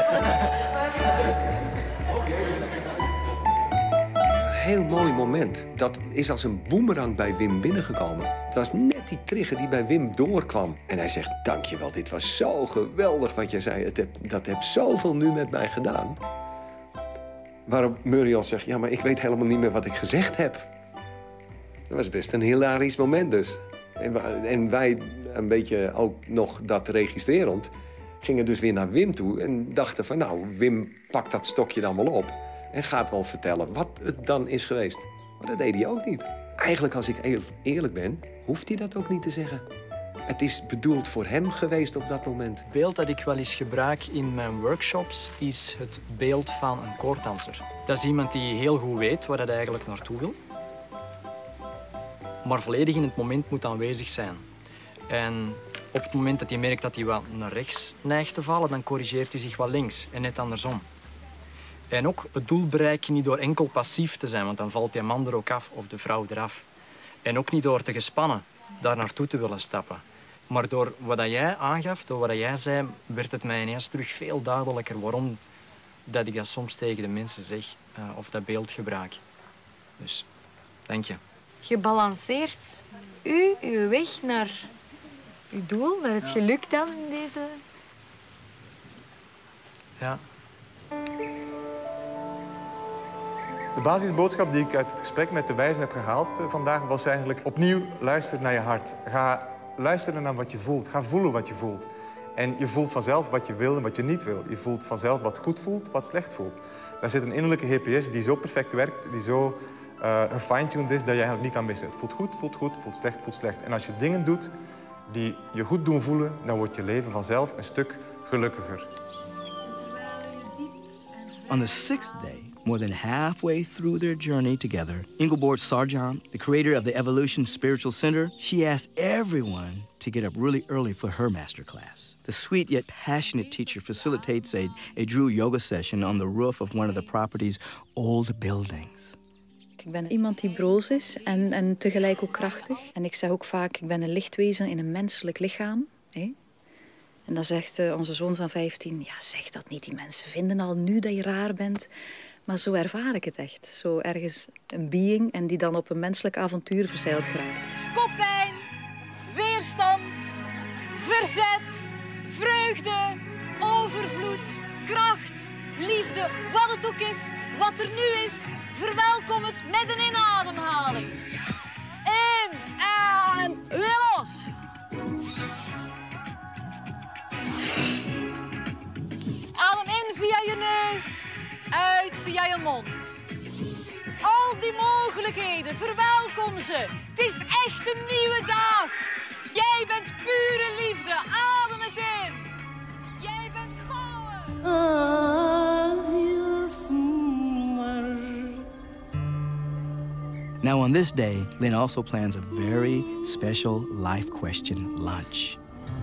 Een heel mooi moment. Dat is als een boemerang bij Wim binnengekomen. Het was net die trigger die bij Wim doorkwam. En hij zegt, dankjewel, dit was zo geweldig wat jij zei. Het heb, dat heeft zoveel nu met mij gedaan. Waarop Muriel zegt, ja, maar ik weet helemaal niet meer wat ik gezegd heb. Dat was best een hilarisch moment dus. En, en wij, een beetje ook nog dat registrerend, gingen dus weer naar Wim toe en dachten van, nou, Wim pakt dat stokje dan wel op en gaat wel vertellen wat het dan is geweest. Maar dat deed hij ook niet. Eigenlijk, als ik eerlijk ben, hoeft hij dat ook niet te zeggen. Het is bedoeld voor hem geweest op dat moment. Het beeld dat ik wel eens gebruik in mijn workshops is het beeld van een koorddanser. Dat is iemand die heel goed weet waar hij eigenlijk naartoe wil, maar volledig in het moment moet aanwezig zijn. En op het moment dat hij merkt dat hij wat naar rechts neigt te vallen, dan corrigeert hij zich wat links en net andersom. En ook het doel bereik je niet door enkel passief te zijn, want dan valt die man er ook af of de vrouw eraf. En ook niet door te gespannen daar naartoe te willen stappen. Maar door wat jij aangaf, door wat jij zei, werd het mij ineens terug veel duidelijker waarom dat ik dat soms tegen de mensen zeg uh, of dat beeld gebruik. Dus, dank je. Je balanceert u, uw weg naar uw doel, naar het geluk dan in deze... Ja. De basisboodschap die ik uit het gesprek met de wijzen heb gehaald uh, vandaag was eigenlijk opnieuw luister naar je hart. Ga luisteren naar wat je voelt. Ga voelen wat je voelt. En je voelt vanzelf wat je wil en wat je niet wil. Je voelt vanzelf wat goed voelt, wat slecht voelt. Daar zit een innerlijke G P S die zo perfect werkt, die zo uh, gefine-tuned is dat je eigenlijk niet kan missen. Het voelt goed, voelt goed, voelt slecht, voelt slecht. En als je dingen doet die je goed doen voelen, dan wordt je leven vanzelf een stuk gelukkiger. Terwijl je diep en On the sixth day, more than halfway through their journey together, Ingeborg Sargent, the creator of the Evolution Spiritual Center, she asked everyone to get up really early for her masterclass. The sweet yet passionate teacher facilitates a, a Drew yoga session on the roof of one of the property's old buildings. Ik ben iemand die broos is en, en tegelijk ook krachtig. En ik zeg ook vaak, ik ben een lichtwezen in een menselijk lichaam. Hè? En dan zegt uh, onze zoon van vijftien, ja, zeg dat niet. Die mensen vinden al nu dat je raar bent. Maar zo ervaar ik het echt. Zo ergens een being en die dan op een menselijk avontuur verzeild geraakt is. Koppijn, weerstand, verzet, vreugde, overvloed, kracht, liefde, wat het ook is, wat er nu is. Verwelkom het met een inademhaling. In en weer los. Adem in via je neus, uit via je mond. Al die mogelijkheden, verwelkom ze. Het is echt een nieuwe dag. Jij bent pure liefde, adem het in. Jij bent power. Now on this day, Lynn also plans a very special life question lunch.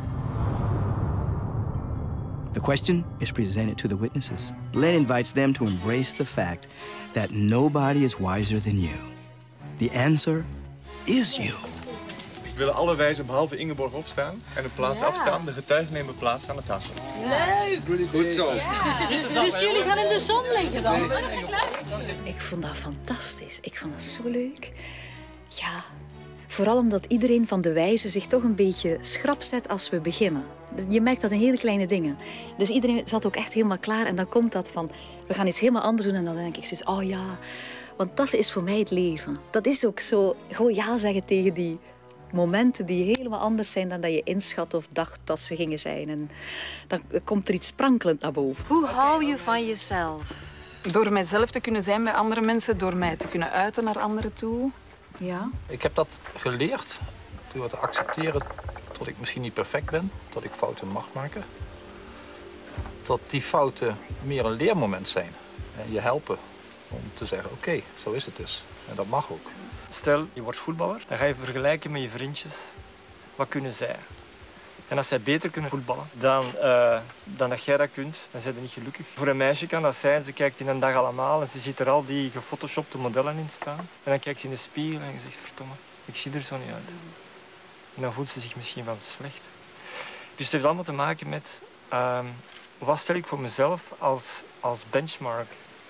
The question is presented to the witnesses. Lynn invites them to embrace the fact that nobody is wiser than you. The answer is you. We willen alle wijzen behalve Ingeborg opstaan en een plaats Ja. afstaan. De getuigen nemen plaats aan de tafel. Leuk. Goed zo. Ja. Dus jullie gaan in de zon liggen dan? Ik vond dat fantastisch. Ik vond dat zo leuk. Ja, vooral omdat iedereen van de wijzen zich toch een beetje schrap zet als we beginnen. Je merkt dat in hele kleine dingen. Dus iedereen zat ook echt helemaal klaar. En dan komt dat van, we gaan iets helemaal anders doen. En dan denk ik zoiets, oh ja, want dat is voor mij het leven. Dat is ook zo, gewoon ja zeggen tegen die momenten die helemaal anders zijn dan dat je inschat of dacht dat ze gingen zijn. En dan komt er iets sprankelend naar boven. Hoe hou je van jezelf? Door mijzelf te kunnen zijn bij andere mensen, door mij te kunnen uiten naar anderen toe. Ja. Ik heb dat geleerd door te accepteren dat ik misschien niet perfect ben, dat ik fouten mag maken. Dat die fouten meer een leermoment zijn en je helpen om te zeggen, oké, okay, zo is het dus. En dat mag ook. Stel, je wordt voetballer, dan ga je vergelijken met je vriendjes. Wat kunnen zij? En als zij beter kunnen voetballen dan, uh, dan dat jij dat kunt, dan zijn ze niet gelukkig. Voor een meisje kan dat zijn, ze kijkt in een dag allemaal en ze ziet er al die gefotoshopte modellen in staan. En dan kijkt ze in de spiegel en je zegt, verdomme, ik zie er zo niet uit. En dan voelt ze zich misschien wel slecht. Dus het heeft allemaal te maken met, uh, wat stel ik voor mezelf als, als benchmark?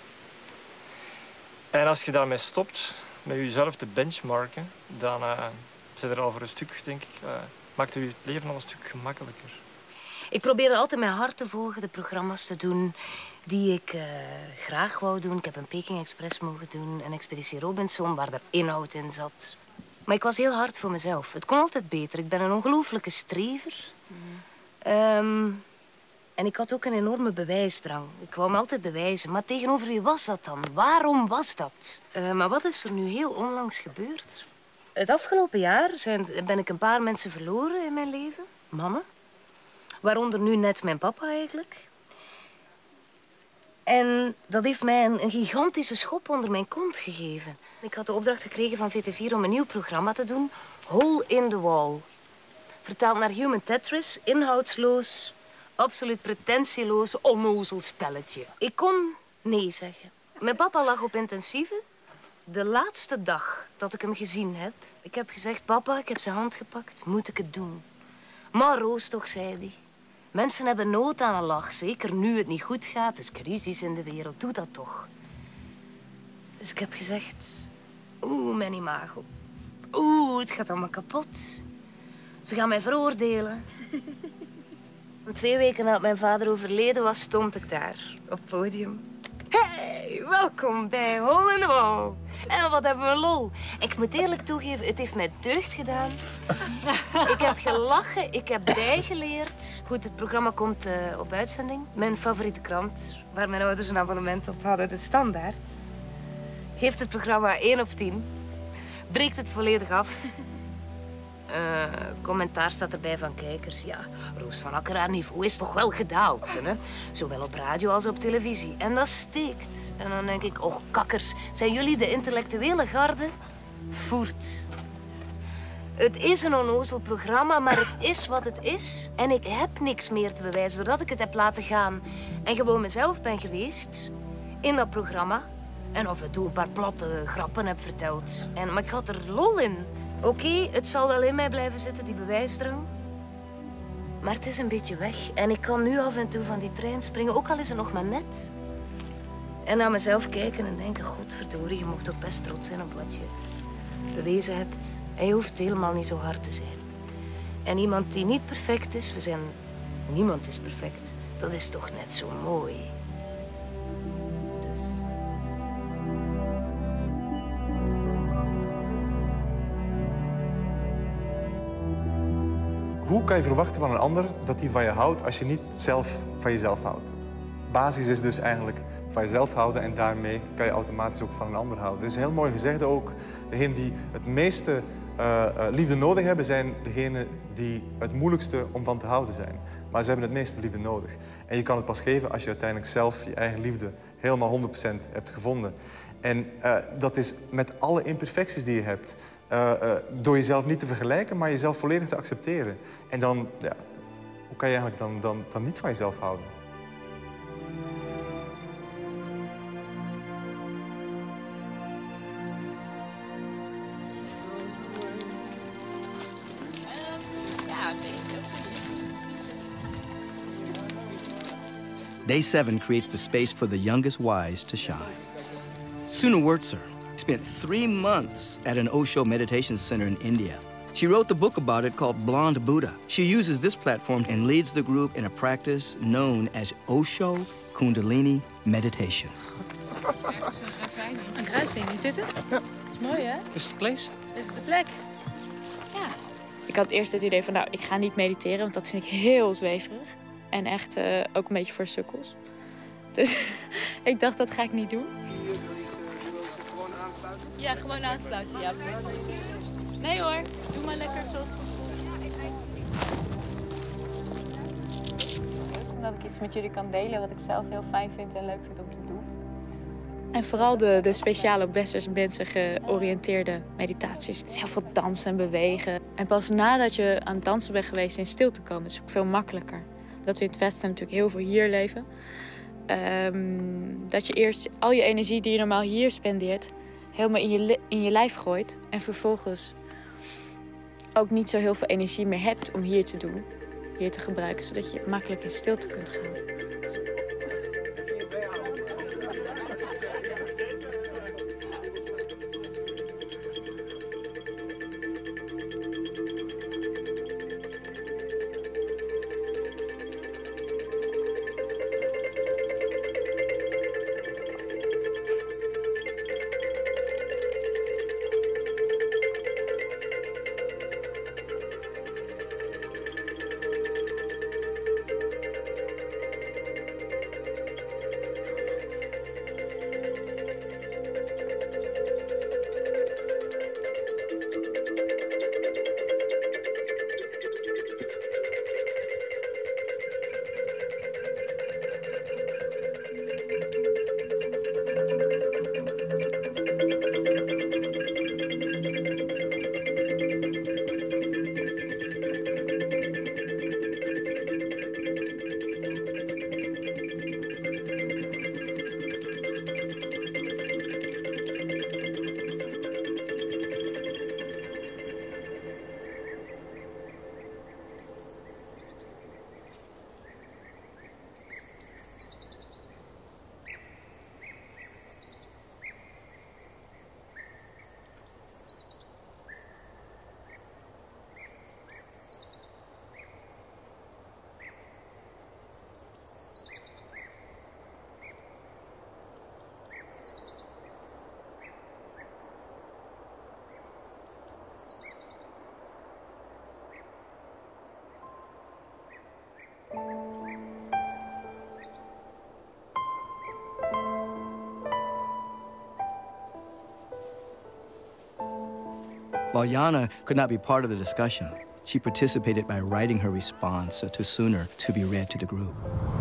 En als je daarmee stopt, met jezelf te benchmarken, dan uh, zit er al voor een stuk, denk ik, uh, maakt het je leven al een stuk gemakkelijker. Ik probeerde altijd mijn hart te volgen, de programma's te doen die ik uh, graag wou doen. Ik heb een Peking Express mogen doen, een Expeditie Robinson, waar er inhoud in zat. Maar ik was heel hard voor mezelf. Het kon altijd beter. Ik ben een ongelooflijke strever. Mm. Um, en ik had ook een enorme bewijsdrang. Ik wou me altijd bewijzen. Maar tegenover wie was dat dan? Waarom was dat? Uh, maar wat is er nu heel onlangs gebeurd? Het afgelopen jaar zijn, ben ik een paar mensen verloren in mijn leven. Mannen. Waaronder nu net mijn papa eigenlijk. En dat heeft mij een, een gigantische schop onder mijn kont gegeven. Ik had de opdracht gekregen van V T vier om een nieuw programma te doen. Hole in the Wall. Vertaald naar Human Tetris, inhoudsloos, absoluut pretentieloos, onnozel spelletje. Ik kon nee zeggen. Mijn papa lag op intensieve. De laatste dag dat ik hem gezien heb. Ik heb gezegd, papa, ik heb zijn hand gepakt. Moet ik het doen? Maar Roos toch, zei hij. Mensen hebben nood aan een lach. Zeker nu het niet goed gaat. Er is crisis in de wereld. Doe dat toch. Dus ik heb gezegd... Oeh, mijn imago. Oeh, het gaat allemaal kapot. Ze gaan mij veroordelen. Twee weken nadat mijn vader overleden was, stond ik daar op het podium. Hey, welkom bij Hole in the Wall. En wat hebben we lol. Ik moet eerlijk toegeven, het heeft mij deugd gedaan. Ik heb gelachen, ik heb bijgeleerd. Goed, het programma komt uh, op uitzending. Mijn favoriete krant, waar mijn ouders een abonnement op hadden, De Standaard, geeft het programma één op tien. Breekt het volledig af. Uh, commentaar staat erbij van kijkers. Ja, Roos van Akker, haar niveau is toch wel gedaald. Hè? Zowel op radio als op televisie. En dat steekt. En dan denk ik, oh kakkers, zijn jullie de intellectuele garde? Voert. Het is een onnozel programma, maar het is wat het is. En ik heb niks meer te bewijzen doordat ik het heb laten gaan. En gewoon mezelf ben geweest in dat programma. En af en toe een paar platte grappen heb verteld. En, maar ik had er lol in. Oké, okay, het zal wel in mij blijven zitten, die bewijsdrang. Maar het is een beetje weg. En ik kan nu af en toe van die trein springen, ook al is het nog maar net. En naar mezelf kijken en denken, godverdorie, je mocht toch best trots zijn op wat je bewezen hebt. En je hoeft helemaal niet zo hard te zijn. En iemand die niet perfect is, we zijn... Niemand is perfect. Dat is toch net zo mooi. Dus... Hoe kan je verwachten van een ander dat hij van je houdt als je niet zelf van jezelf houdt? Basis is dus eigenlijk van jezelf houden en daarmee kan je automatisch ook van een ander houden. Dat is heel mooi gezegd ook. Degenen die het meeste uh, uh, liefde nodig hebben, zijn degenen die het moeilijkste om van te houden zijn. Maar ze hebben het meeste liefde nodig. En je kan het pas geven als je uiteindelijk zelf je eigen liefde helemaal honderd procent hebt gevonden. En uh, dat is met alle imperfecties die je hebt. Uh, uh, door jezelf niet te vergelijken, maar jezelf volledig te accepteren. En dan, ja, hoe kan je eigenlijk dan, dan, dan niet van jezelf houden? Day seven creates the space for the youngest wise to shine. Suna Wurtzer spent three months at an Osho meditation center in India. She wrote the book about it called Blonde Buddha. She uses this platform and leads the group in a practice known as Osho Kundalini Meditation. Een kruising, is dit het? Ja. Dat is mooi, hè? Is het de place? Dit is de plek. Ja. Ik had eerst het idee van, nou, ik ga niet mediteren, want dat vind ik heel zweverig. En echt uh, ook een beetje voor sukkels. Dus ik dacht, dat ga ik niet doen. Ja, gewoon aansluiten. Ja. Nee hoor, doe maar lekker zoals het voelt. Omdat ik iets met jullie kan delen wat ik zelf heel fijn vind en leuk vind om te doen. En vooral de, de speciale op westerse mensen georiënteerde meditaties. Het is heel veel dansen en bewegen. En pas nadat je aan het dansen bent geweest in stil te komen, is het ook veel makkelijker. Dat we in het Westen natuurlijk heel veel hier leven. Um, dat je eerst al je energie die je normaal hier spendeert, helemaal in je, in je lijf gooit. En vervolgens ook niet zo heel veel energie meer hebt om hier te doen. Hier te gebruiken, zodat je makkelijk in stilte kunt gaan. While Jana could not be part of the discussion, she participated by writing her response to Sooner to be read to the group.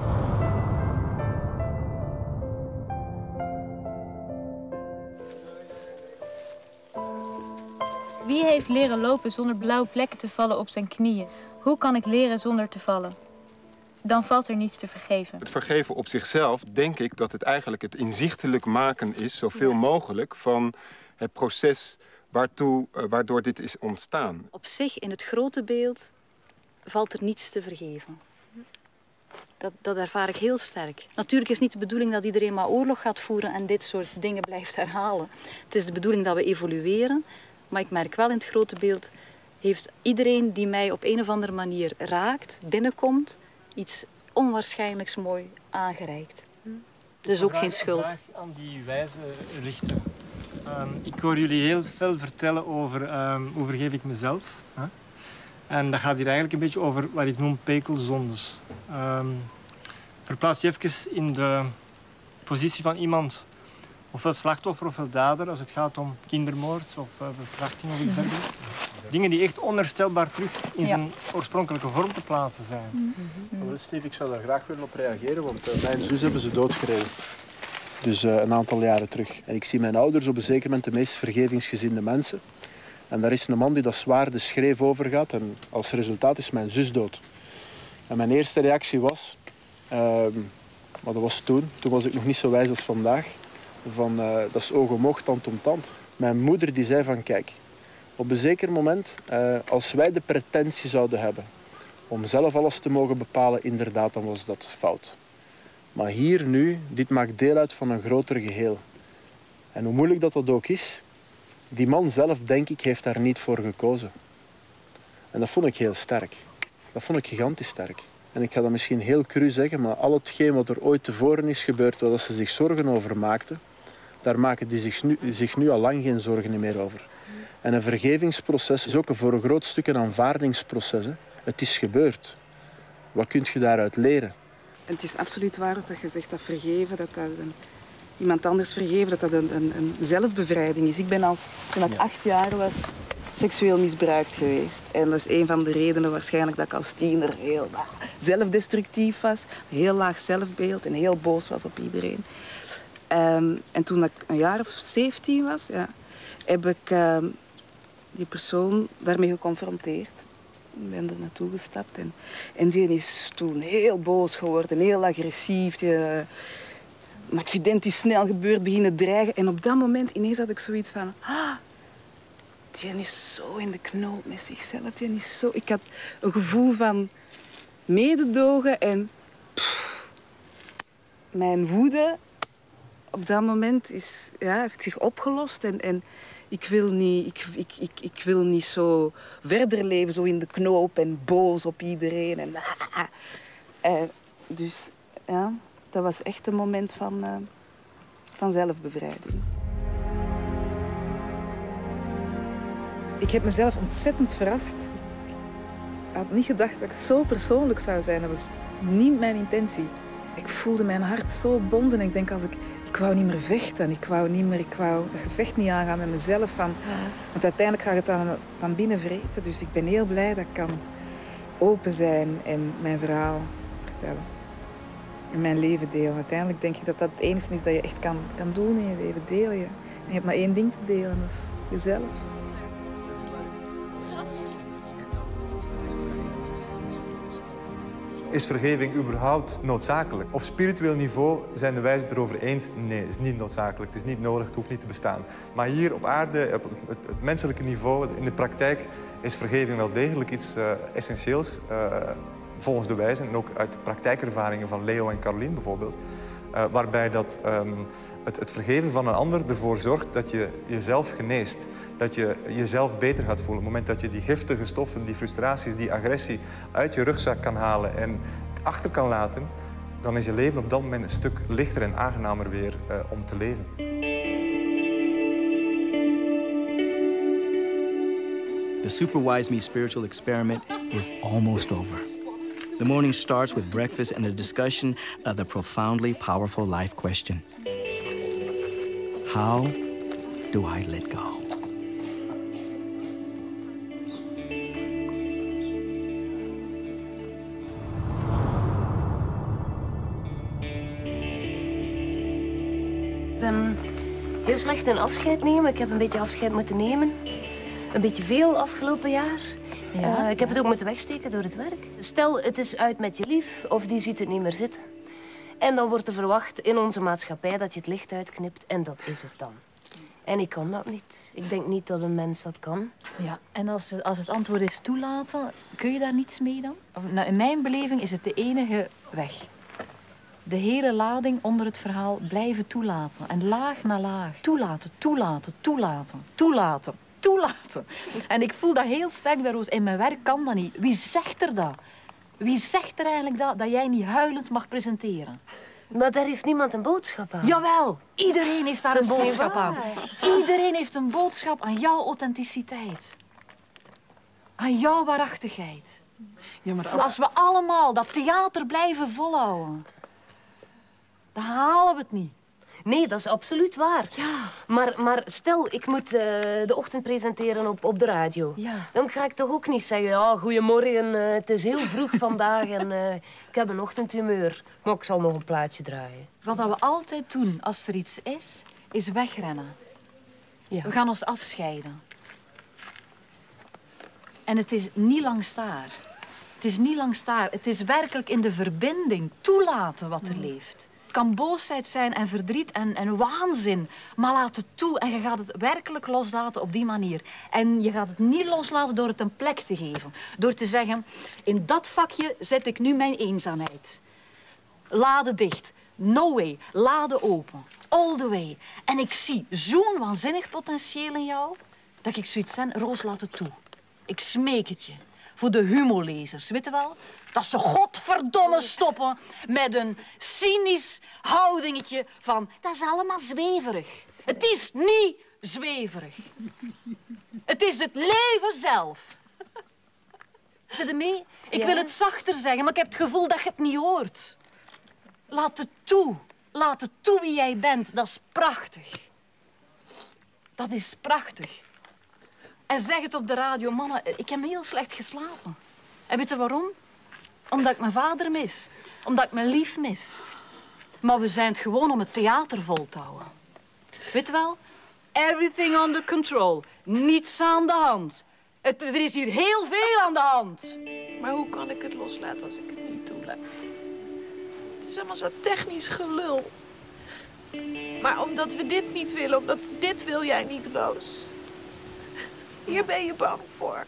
Wie heeft leren lopen zonder blauwe plekken te vallen op zijn knieën? Hoe kan ik leren zonder te vallen? Dan valt er niets te vergeven. Het vergeven op zichzelf, denk ik dat het eigenlijk het inzichtelijk maken is, zoveel mogelijk, van het proces waartoe, uh, waardoor dit is ontstaan. Op zich, in het grote beeld, valt er niets te vergeven. Dat, dat ervaar ik heel sterk. Natuurlijk is niet de bedoeling dat iedereen maar oorlog gaat voeren en dit soort dingen blijft herhalen. Het is de bedoeling dat we evolueren. Maar ik merk wel in het grote beeld, heeft iedereen die mij op een of andere manier raakt, binnenkomt, iets onwaarschijnlijks mooi aangereikt. Dus ook geen schuld. Ik wil aan die wijze richten. Um, ik hoor jullie heel veel vertellen over um, hoe vergeef ik mezelf. Hè? En dat gaat hier eigenlijk een beetje over wat ik noem pekelzondes. Um, verplaats je even in de positie van iemand, ofwel slachtoffer ofwel dader, als het gaat om kindermoord of uh, verkrachting of iets dergelijks. Dingen die echt onherstelbaar terug in ja. zijn oorspronkelijke vorm te plaatsen zijn. Mm-hmm. Wel, Steve, ik zou daar graag willen op reageren, want uh, mijn zus hebben ze doodgereden. Dus uh, een aantal jaren terug. En ik zie mijn ouders op een zeker moment de meest vergevingsgezinde mensen. En daar is een man die dat zwaar de schreef overgaat en als resultaat is mijn zus dood. En mijn eerste reactie was, uh, maar dat was toen, toen was ik nog niet zo wijs als vandaag, van uh, dat is oog om oog, tand om tand. Mijn moeder die zei van kijk, op een zeker moment, uh, als wij de pretentie zouden hebben om zelf alles te mogen bepalen, inderdaad, dan was dat fout. Maar hier nu, dit maakt deel uit van een groter geheel. En hoe moeilijk dat dat ook is, die man zelf, denk ik, heeft daar niet voor gekozen. En dat vond ik heel sterk. Dat vond ik gigantisch sterk. En ik ga dat misschien heel cru zeggen, maar al hetgeen wat er ooit tevoren is gebeurd, waar ze zich zorgen over maakten, daar maken die zich nu, zich nu al lang geen zorgen meer over. En een vergevingsproces is ook voor een groot stuk een aanvaardingsproces. Hè. Het is gebeurd. Wat kun je daaruit leren? En het is absoluut waar dat je zegt dat vergeven, dat dat een, iemand anders vergeven, dat dat een, een, een zelfbevrijding is. Ik ben als, toen ik acht jaar was, seksueel misbruikt geweest. En dat is een van de redenen waarschijnlijk dat ik als tiener heel uh, zelfdestructief was. Heel laag zelfbeeld en heel boos was op iedereen. Um, en toen ik een jaar of zeventien was, ja, heb ik uh, die persoon daarmee geconfronteerd. Ik ben er naartoe gestapt en, en die is toen heel boos geworden, heel agressief. Die, uh, een accident is snel gebeurd, beginnen dreigen. En op dat moment ineens had ik zoiets van... Ah, die is zo in de knoop met zichzelf. Die is zo... Ik had een gevoel van mededogen en... Pff, mijn woede op dat moment is, ja, heeft zich opgelost. En, en ik, wil niet, ik, ik, ik, ik wil niet zo verder leven, zo in de knoop en boos op iedereen. En, ah, en dus ja, dat was echt een moment van, uh, van zelfbevrijding. Ik heb mezelf ontzettend verrast. Ik had niet gedacht dat ik zo persoonlijk zou zijn. Dat was niet mijn intentie. Ik voelde mijn hart zo bonzen en ik denk als ik... Ik wou niet meer vechten. Ik wou, niet meer, ik wou dat gevecht niet aangaan met mezelf. Van, want uiteindelijk gaat het dan van binnen vreten. Dus ik ben heel blij dat ik kan open zijn en mijn verhaal vertellen. En mijn leven delen. Uiteindelijk denk ik dat dat het enige is dat je echt kan, kan doen in je leven. Deel je. En je hebt maar één ding te delen. Dat is jezelf. Is vergeving überhaupt noodzakelijk? Op spiritueel niveau zijn de wijzen het erover eens. Nee, het is niet noodzakelijk. Het is niet nodig, het hoeft niet te bestaan. Maar hier op aarde, op het, het menselijke niveau, in de praktijk, is vergeving wel degelijk iets uh, essentieels. Uh, volgens de wijzen en ook uit de praktijkervaringen van Leo en Caroline bijvoorbeeld. Uh, waarbij dat, um, het, het vergeven van een ander ervoor zorgt dat je jezelf geneest. Dat je jezelf beter gaat voelen. Op het moment dat je die giftige stoffen, die frustraties, die agressie uit je rugzak kan halen en achter kan laten, dan is je leven op dat moment een stuk lichter en aangenamer weer uh, om te leven. The Superwise Me spiritual experiment is almost over. The morning starts with breakfast and a discussion of the profoundly powerful life question. How do I let go? ben heel slecht in afscheid nemen. Ik heb een beetje afscheid moeten nemen. Een beetje veel afgelopen jaar. Ja, uh, ik heb het ook moeten wegsteken door het werk. Stel, het is uit met je lief of die ziet het niet meer zitten. En dan wordt er verwacht in onze maatschappij dat je het licht uitknipt en dat is het dan. En ik kan dat niet. Ik denk niet dat een mens dat kan. Ja, en als, als het antwoord is toelaten, kun je daar niets mee dan? Nou, in mijn beleving is het de enige weg. De hele lading onder het verhaal blijven toelaten. En laag na laag. Toelaten, toelaten, toelaten, toelaten, toelaten. En ik voel dat heel sterk bij Roos. In mijn werk kan dat niet. Wie zegt er dat? Wie zegt er eigenlijk dat, dat jij niet huilend mag presenteren? Maar daar heeft niemand een boodschap aan. Jawel, iedereen heeft daar Dat een is niet boodschap aan. waar. Iedereen heeft een boodschap aan jouw authenticiteit. Aan jouw waarachtigheid. Ja, maar als... als we allemaal dat theater blijven volhouden, dan halen we het niet. Nee, dat is absoluut waar. Ja. Maar, maar stel, ik moet uh, de ochtend presenteren op, op de radio. Ja. Dan ga ik toch ook niet zeggen, ja, goedemorgen, uh, het is heel vroeg vandaag en uh, ik heb een ochtendhumeur. Maar ik zal nog een plaatje draaien. Wat we altijd doen als er iets is, is wegrennen. Ja. We gaan ons afscheiden. En het is niet langs daar. Het is niet langs daar. Het is werkelijk in de verbinding toelaten wat er leeft. Het kan boosheid zijn en verdriet en, en waanzin, maar laat het toe en je gaat het werkelijk loslaten op die manier. En je gaat het niet loslaten door het een plek te geven. Door te zeggen, in dat vakje zet ik nu mijn eenzaamheid. Lade dicht. No way. Lade open. All the way. En ik zie zo'n waanzinnig potentieel in jou, dat ik zoiets zeg, Roos, laat het toe. Ik smeek het je. Voor de humorlezers, weet je wel? Dat ze godverdomme stoppen met een cynisch houdingetje van... Dat is allemaal zweverig. Het is niet zweverig. Het is het leven zelf. Zit je mee? Ik Ja. wil het zachter zeggen, maar ik heb het gevoel dat je het niet hoort. Laat het toe. Laat het toe wie jij bent. Dat is prachtig. Dat is prachtig. En zeg het op de radio, mannen, ik heb heel slecht geslapen. En weet je waarom? Omdat ik mijn vader mis. Omdat ik mijn lief mis. Maar we zijn het gewoon om het theater vol te houden. Weet je wel? Everything under control. Niets aan de hand. Het, er is hier heel veel aan de hand. Maar hoe kan ik het loslaten als ik het niet toelaat? Het is allemaal zo technisch gelul. Maar omdat we dit niet willen, omdat dit wil jij niet, Roos. Hier ben je bang voor.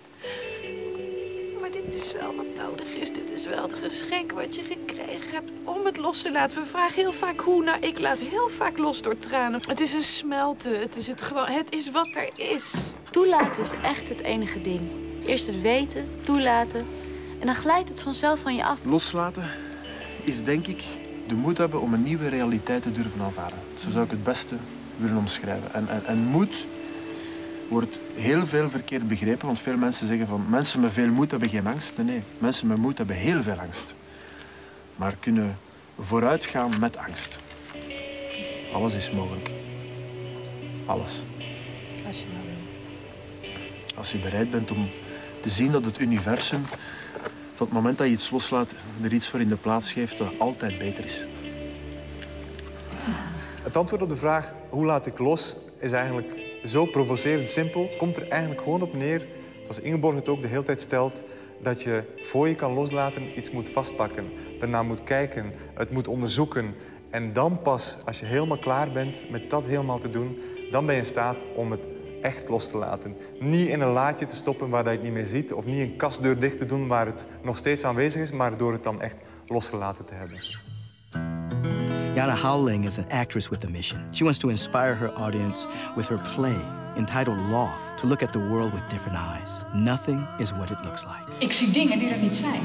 Maar dit is wel wat nodig is. Dit is wel het geschenk wat je gekregen hebt om het los te laten. We vragen heel vaak hoe. Nou, ik laat heel vaak los door tranen. Het is een smelten. Het is, het gewoon, het is wat er is. Toelaten is echt het enige ding. Eerst het weten, toelaten. En dan glijdt het vanzelf van je af. Loslaten is denk ik de moed hebben om een nieuwe realiteit te durven aanvaarden. Zo zou ik het beste willen omschrijven. En, en, en moed wordt heel veel verkeerd begrepen, want veel mensen zeggen van mensen met veel moed hebben geen angst. Nee, nee, mensen met moed hebben heel veel angst. Maar kunnen vooruitgaan met angst. Alles is mogelijk. Alles. Als je maar wil. Als je bereid bent om te zien dat het universum, van het moment dat je iets loslaat, er iets voor in de plaats geeft dat altijd beter is. Het antwoord op de vraag hoe laat ik los is eigenlijk zo provocerend simpel. Komt er eigenlijk gewoon op neer, zoals Ingeborg het ook de hele tijd stelt, dat je voor je kan loslaten iets moet vastpakken. Daarna moet kijken, het moet onderzoeken. En dan pas, als je helemaal klaar bent met dat helemaal te doen, dan ben je in staat om het echt los te laten. Niet in een laadje te stoppen waar je het niet meer ziet, of niet een kastdeur dicht te doen waar het nog steeds aanwezig is, maar door het dan echt losgelaten te hebben. Jana Howling is an actress with a mission. She wants to inspire her audience with her play entitled Loft to look at the world with different eyes. Nothing is what it looks like. Ik zie dingen die er niet zijn.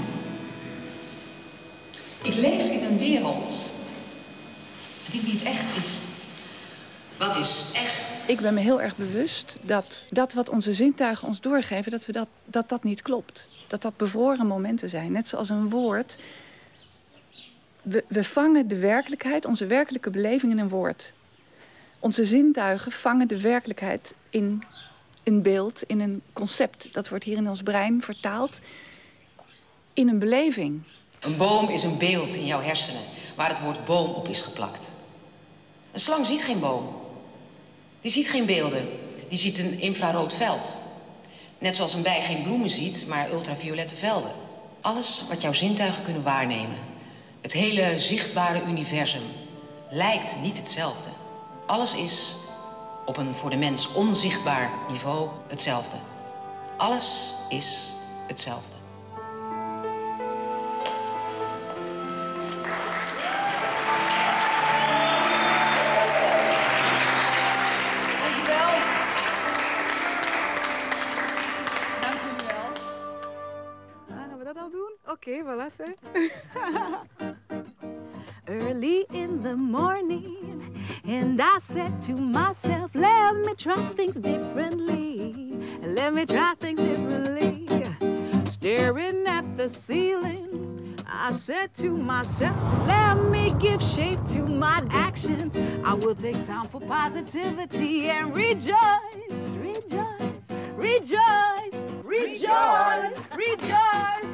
Ik leef in een wereld die niet echt is. Wat is echt? Ik ben me heel erg bewust dat dat wat onze zintuigen ons doorgeven, dat, we dat, dat dat niet klopt. Dat dat bevroren momenten zijn. Net zoals een woord. We, we vangen de werkelijkheid, onze werkelijke beleving in een woord. Onze zintuigen vangen de werkelijkheid in een beeld, in een concept. Dat wordt hier in ons brein vertaald in een beleving. Een boom is een beeld in jouw hersenen waar het woord boom op is geplakt. Een slang ziet geen boom. Die ziet geen beelden. Die ziet een infrarood veld. Net zoals een bij geen bloemen ziet, maar ultraviolette velden. Alles wat jouw zintuigen kunnen waarnemen. Het hele zichtbare universum lijkt niet hetzelfde. Alles is op een voor de mens onzichtbaar niveau hetzelfde. Alles is hetzelfde. Dankjewel. Dankjewel. Ah, gaan we dat al doen? Oké, okay, voilà, zeg. Early in the morning, and I said to myself, let me try things differently. Let me try things differently. Staring at the ceiling, I said to myself, let me give shape to my actions. I will take time for positivity and rejoice, rejoice, rejoice, rejoice, rejoice.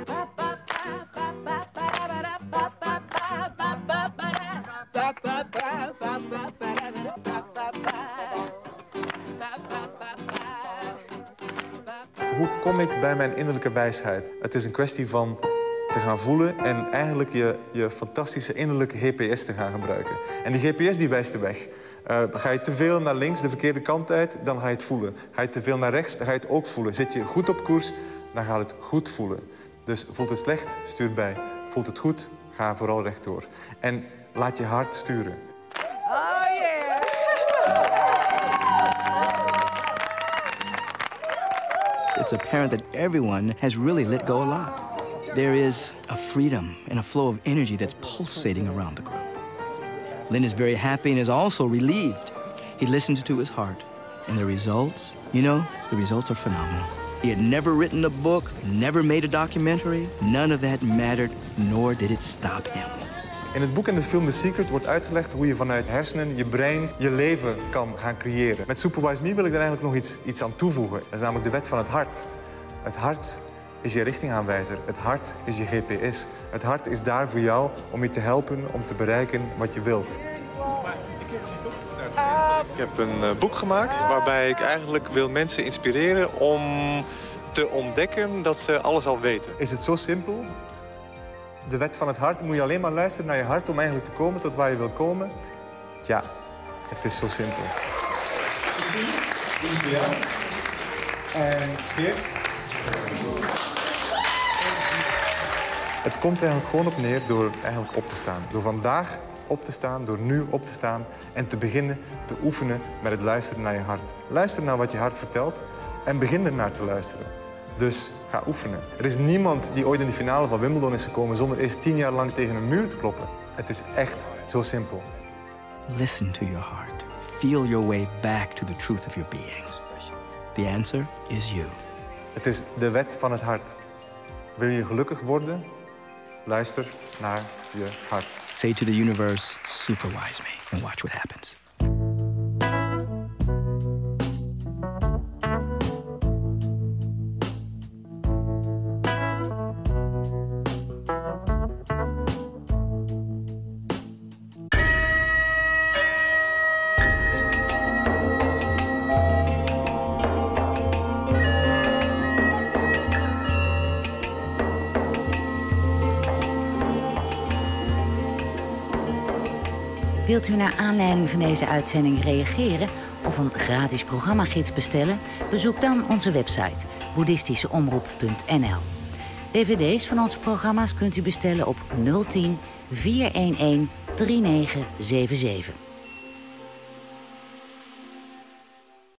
Hoe kom ik bij mijn innerlijke wijsheid? Het is een kwestie van te gaan voelen en eigenlijk je, je fantastische innerlijke G P S te gaan gebruiken. En die G P S die wijst de weg. Uh, ga je te veel naar links, de verkeerde kant uit, dan ga je het voelen. Ga je te veel naar rechts, dan ga je het ook voelen. Zit je goed op koers, dan gaat het goed voelen. Dus voelt het slecht, stuur bij. Voelt het goed, ga vooral rechtdoor. En laat je hart sturen. Oh yeah! It's apparent that everyone has really let go a lot. There is a freedom and a flow of energy that's pulsating around the group. Lynn is very happy and is also relieved. He listened to his heart, and the results, you know, the results are phenomenal. He had never written a book, never made a documentary. None of that mattered, nor did it stop him. In het boek en de film The Secret wordt uitgelegd hoe je vanuit hersenen, je brein, je leven kan gaan creëren. Met Supervise Me wil ik er eigenlijk nog iets, iets aan toevoegen. Dat is namelijk de wet van het hart. Het hart is je richtingaanwijzer. Het hart is je G P S. Het hart is daar voor jou om je te helpen om te bereiken wat je wil. Ik heb een uh, boek gemaakt waarbij ik eigenlijk wil mensen inspireren om te ontdekken dat ze alles al weten. Is het zo simpel? De wet van het hart, moet je alleen maar luisteren naar je hart om eigenlijk te komen tot waar je wil komen? Ja, het is zo simpel. Dit is voor jou. En Geert. Het komt er eigenlijk gewoon op neer door eigenlijk op te staan. Door vandaag op te staan, door nu op te staan en te beginnen te oefenen met het luisteren naar je hart. Luister naar wat je hart vertelt en begin ernaar te luisteren. Dus ga oefenen. Er is niemand die ooit in de finale van Wimbledon is gekomen zonder eerst tien jaar lang tegen een muur te kloppen. Het is echt zo simpel. Listen to your heart. Feel your way back to the truth of your being. The answer is you. Het is de wet van het hart. Wil je gelukkig worden? Luister naar je hart. Say to the universe, supervise me, and watch what happens. Wilt u naar aanleiding van deze uitzending reageren of een gratis programmagids bestellen? Bezoek dan onze website boeddhistischeomroep punt n l. D V D's van onze programma's kunt u bestellen op nul tien, vier een een, drie negen zeven zeven.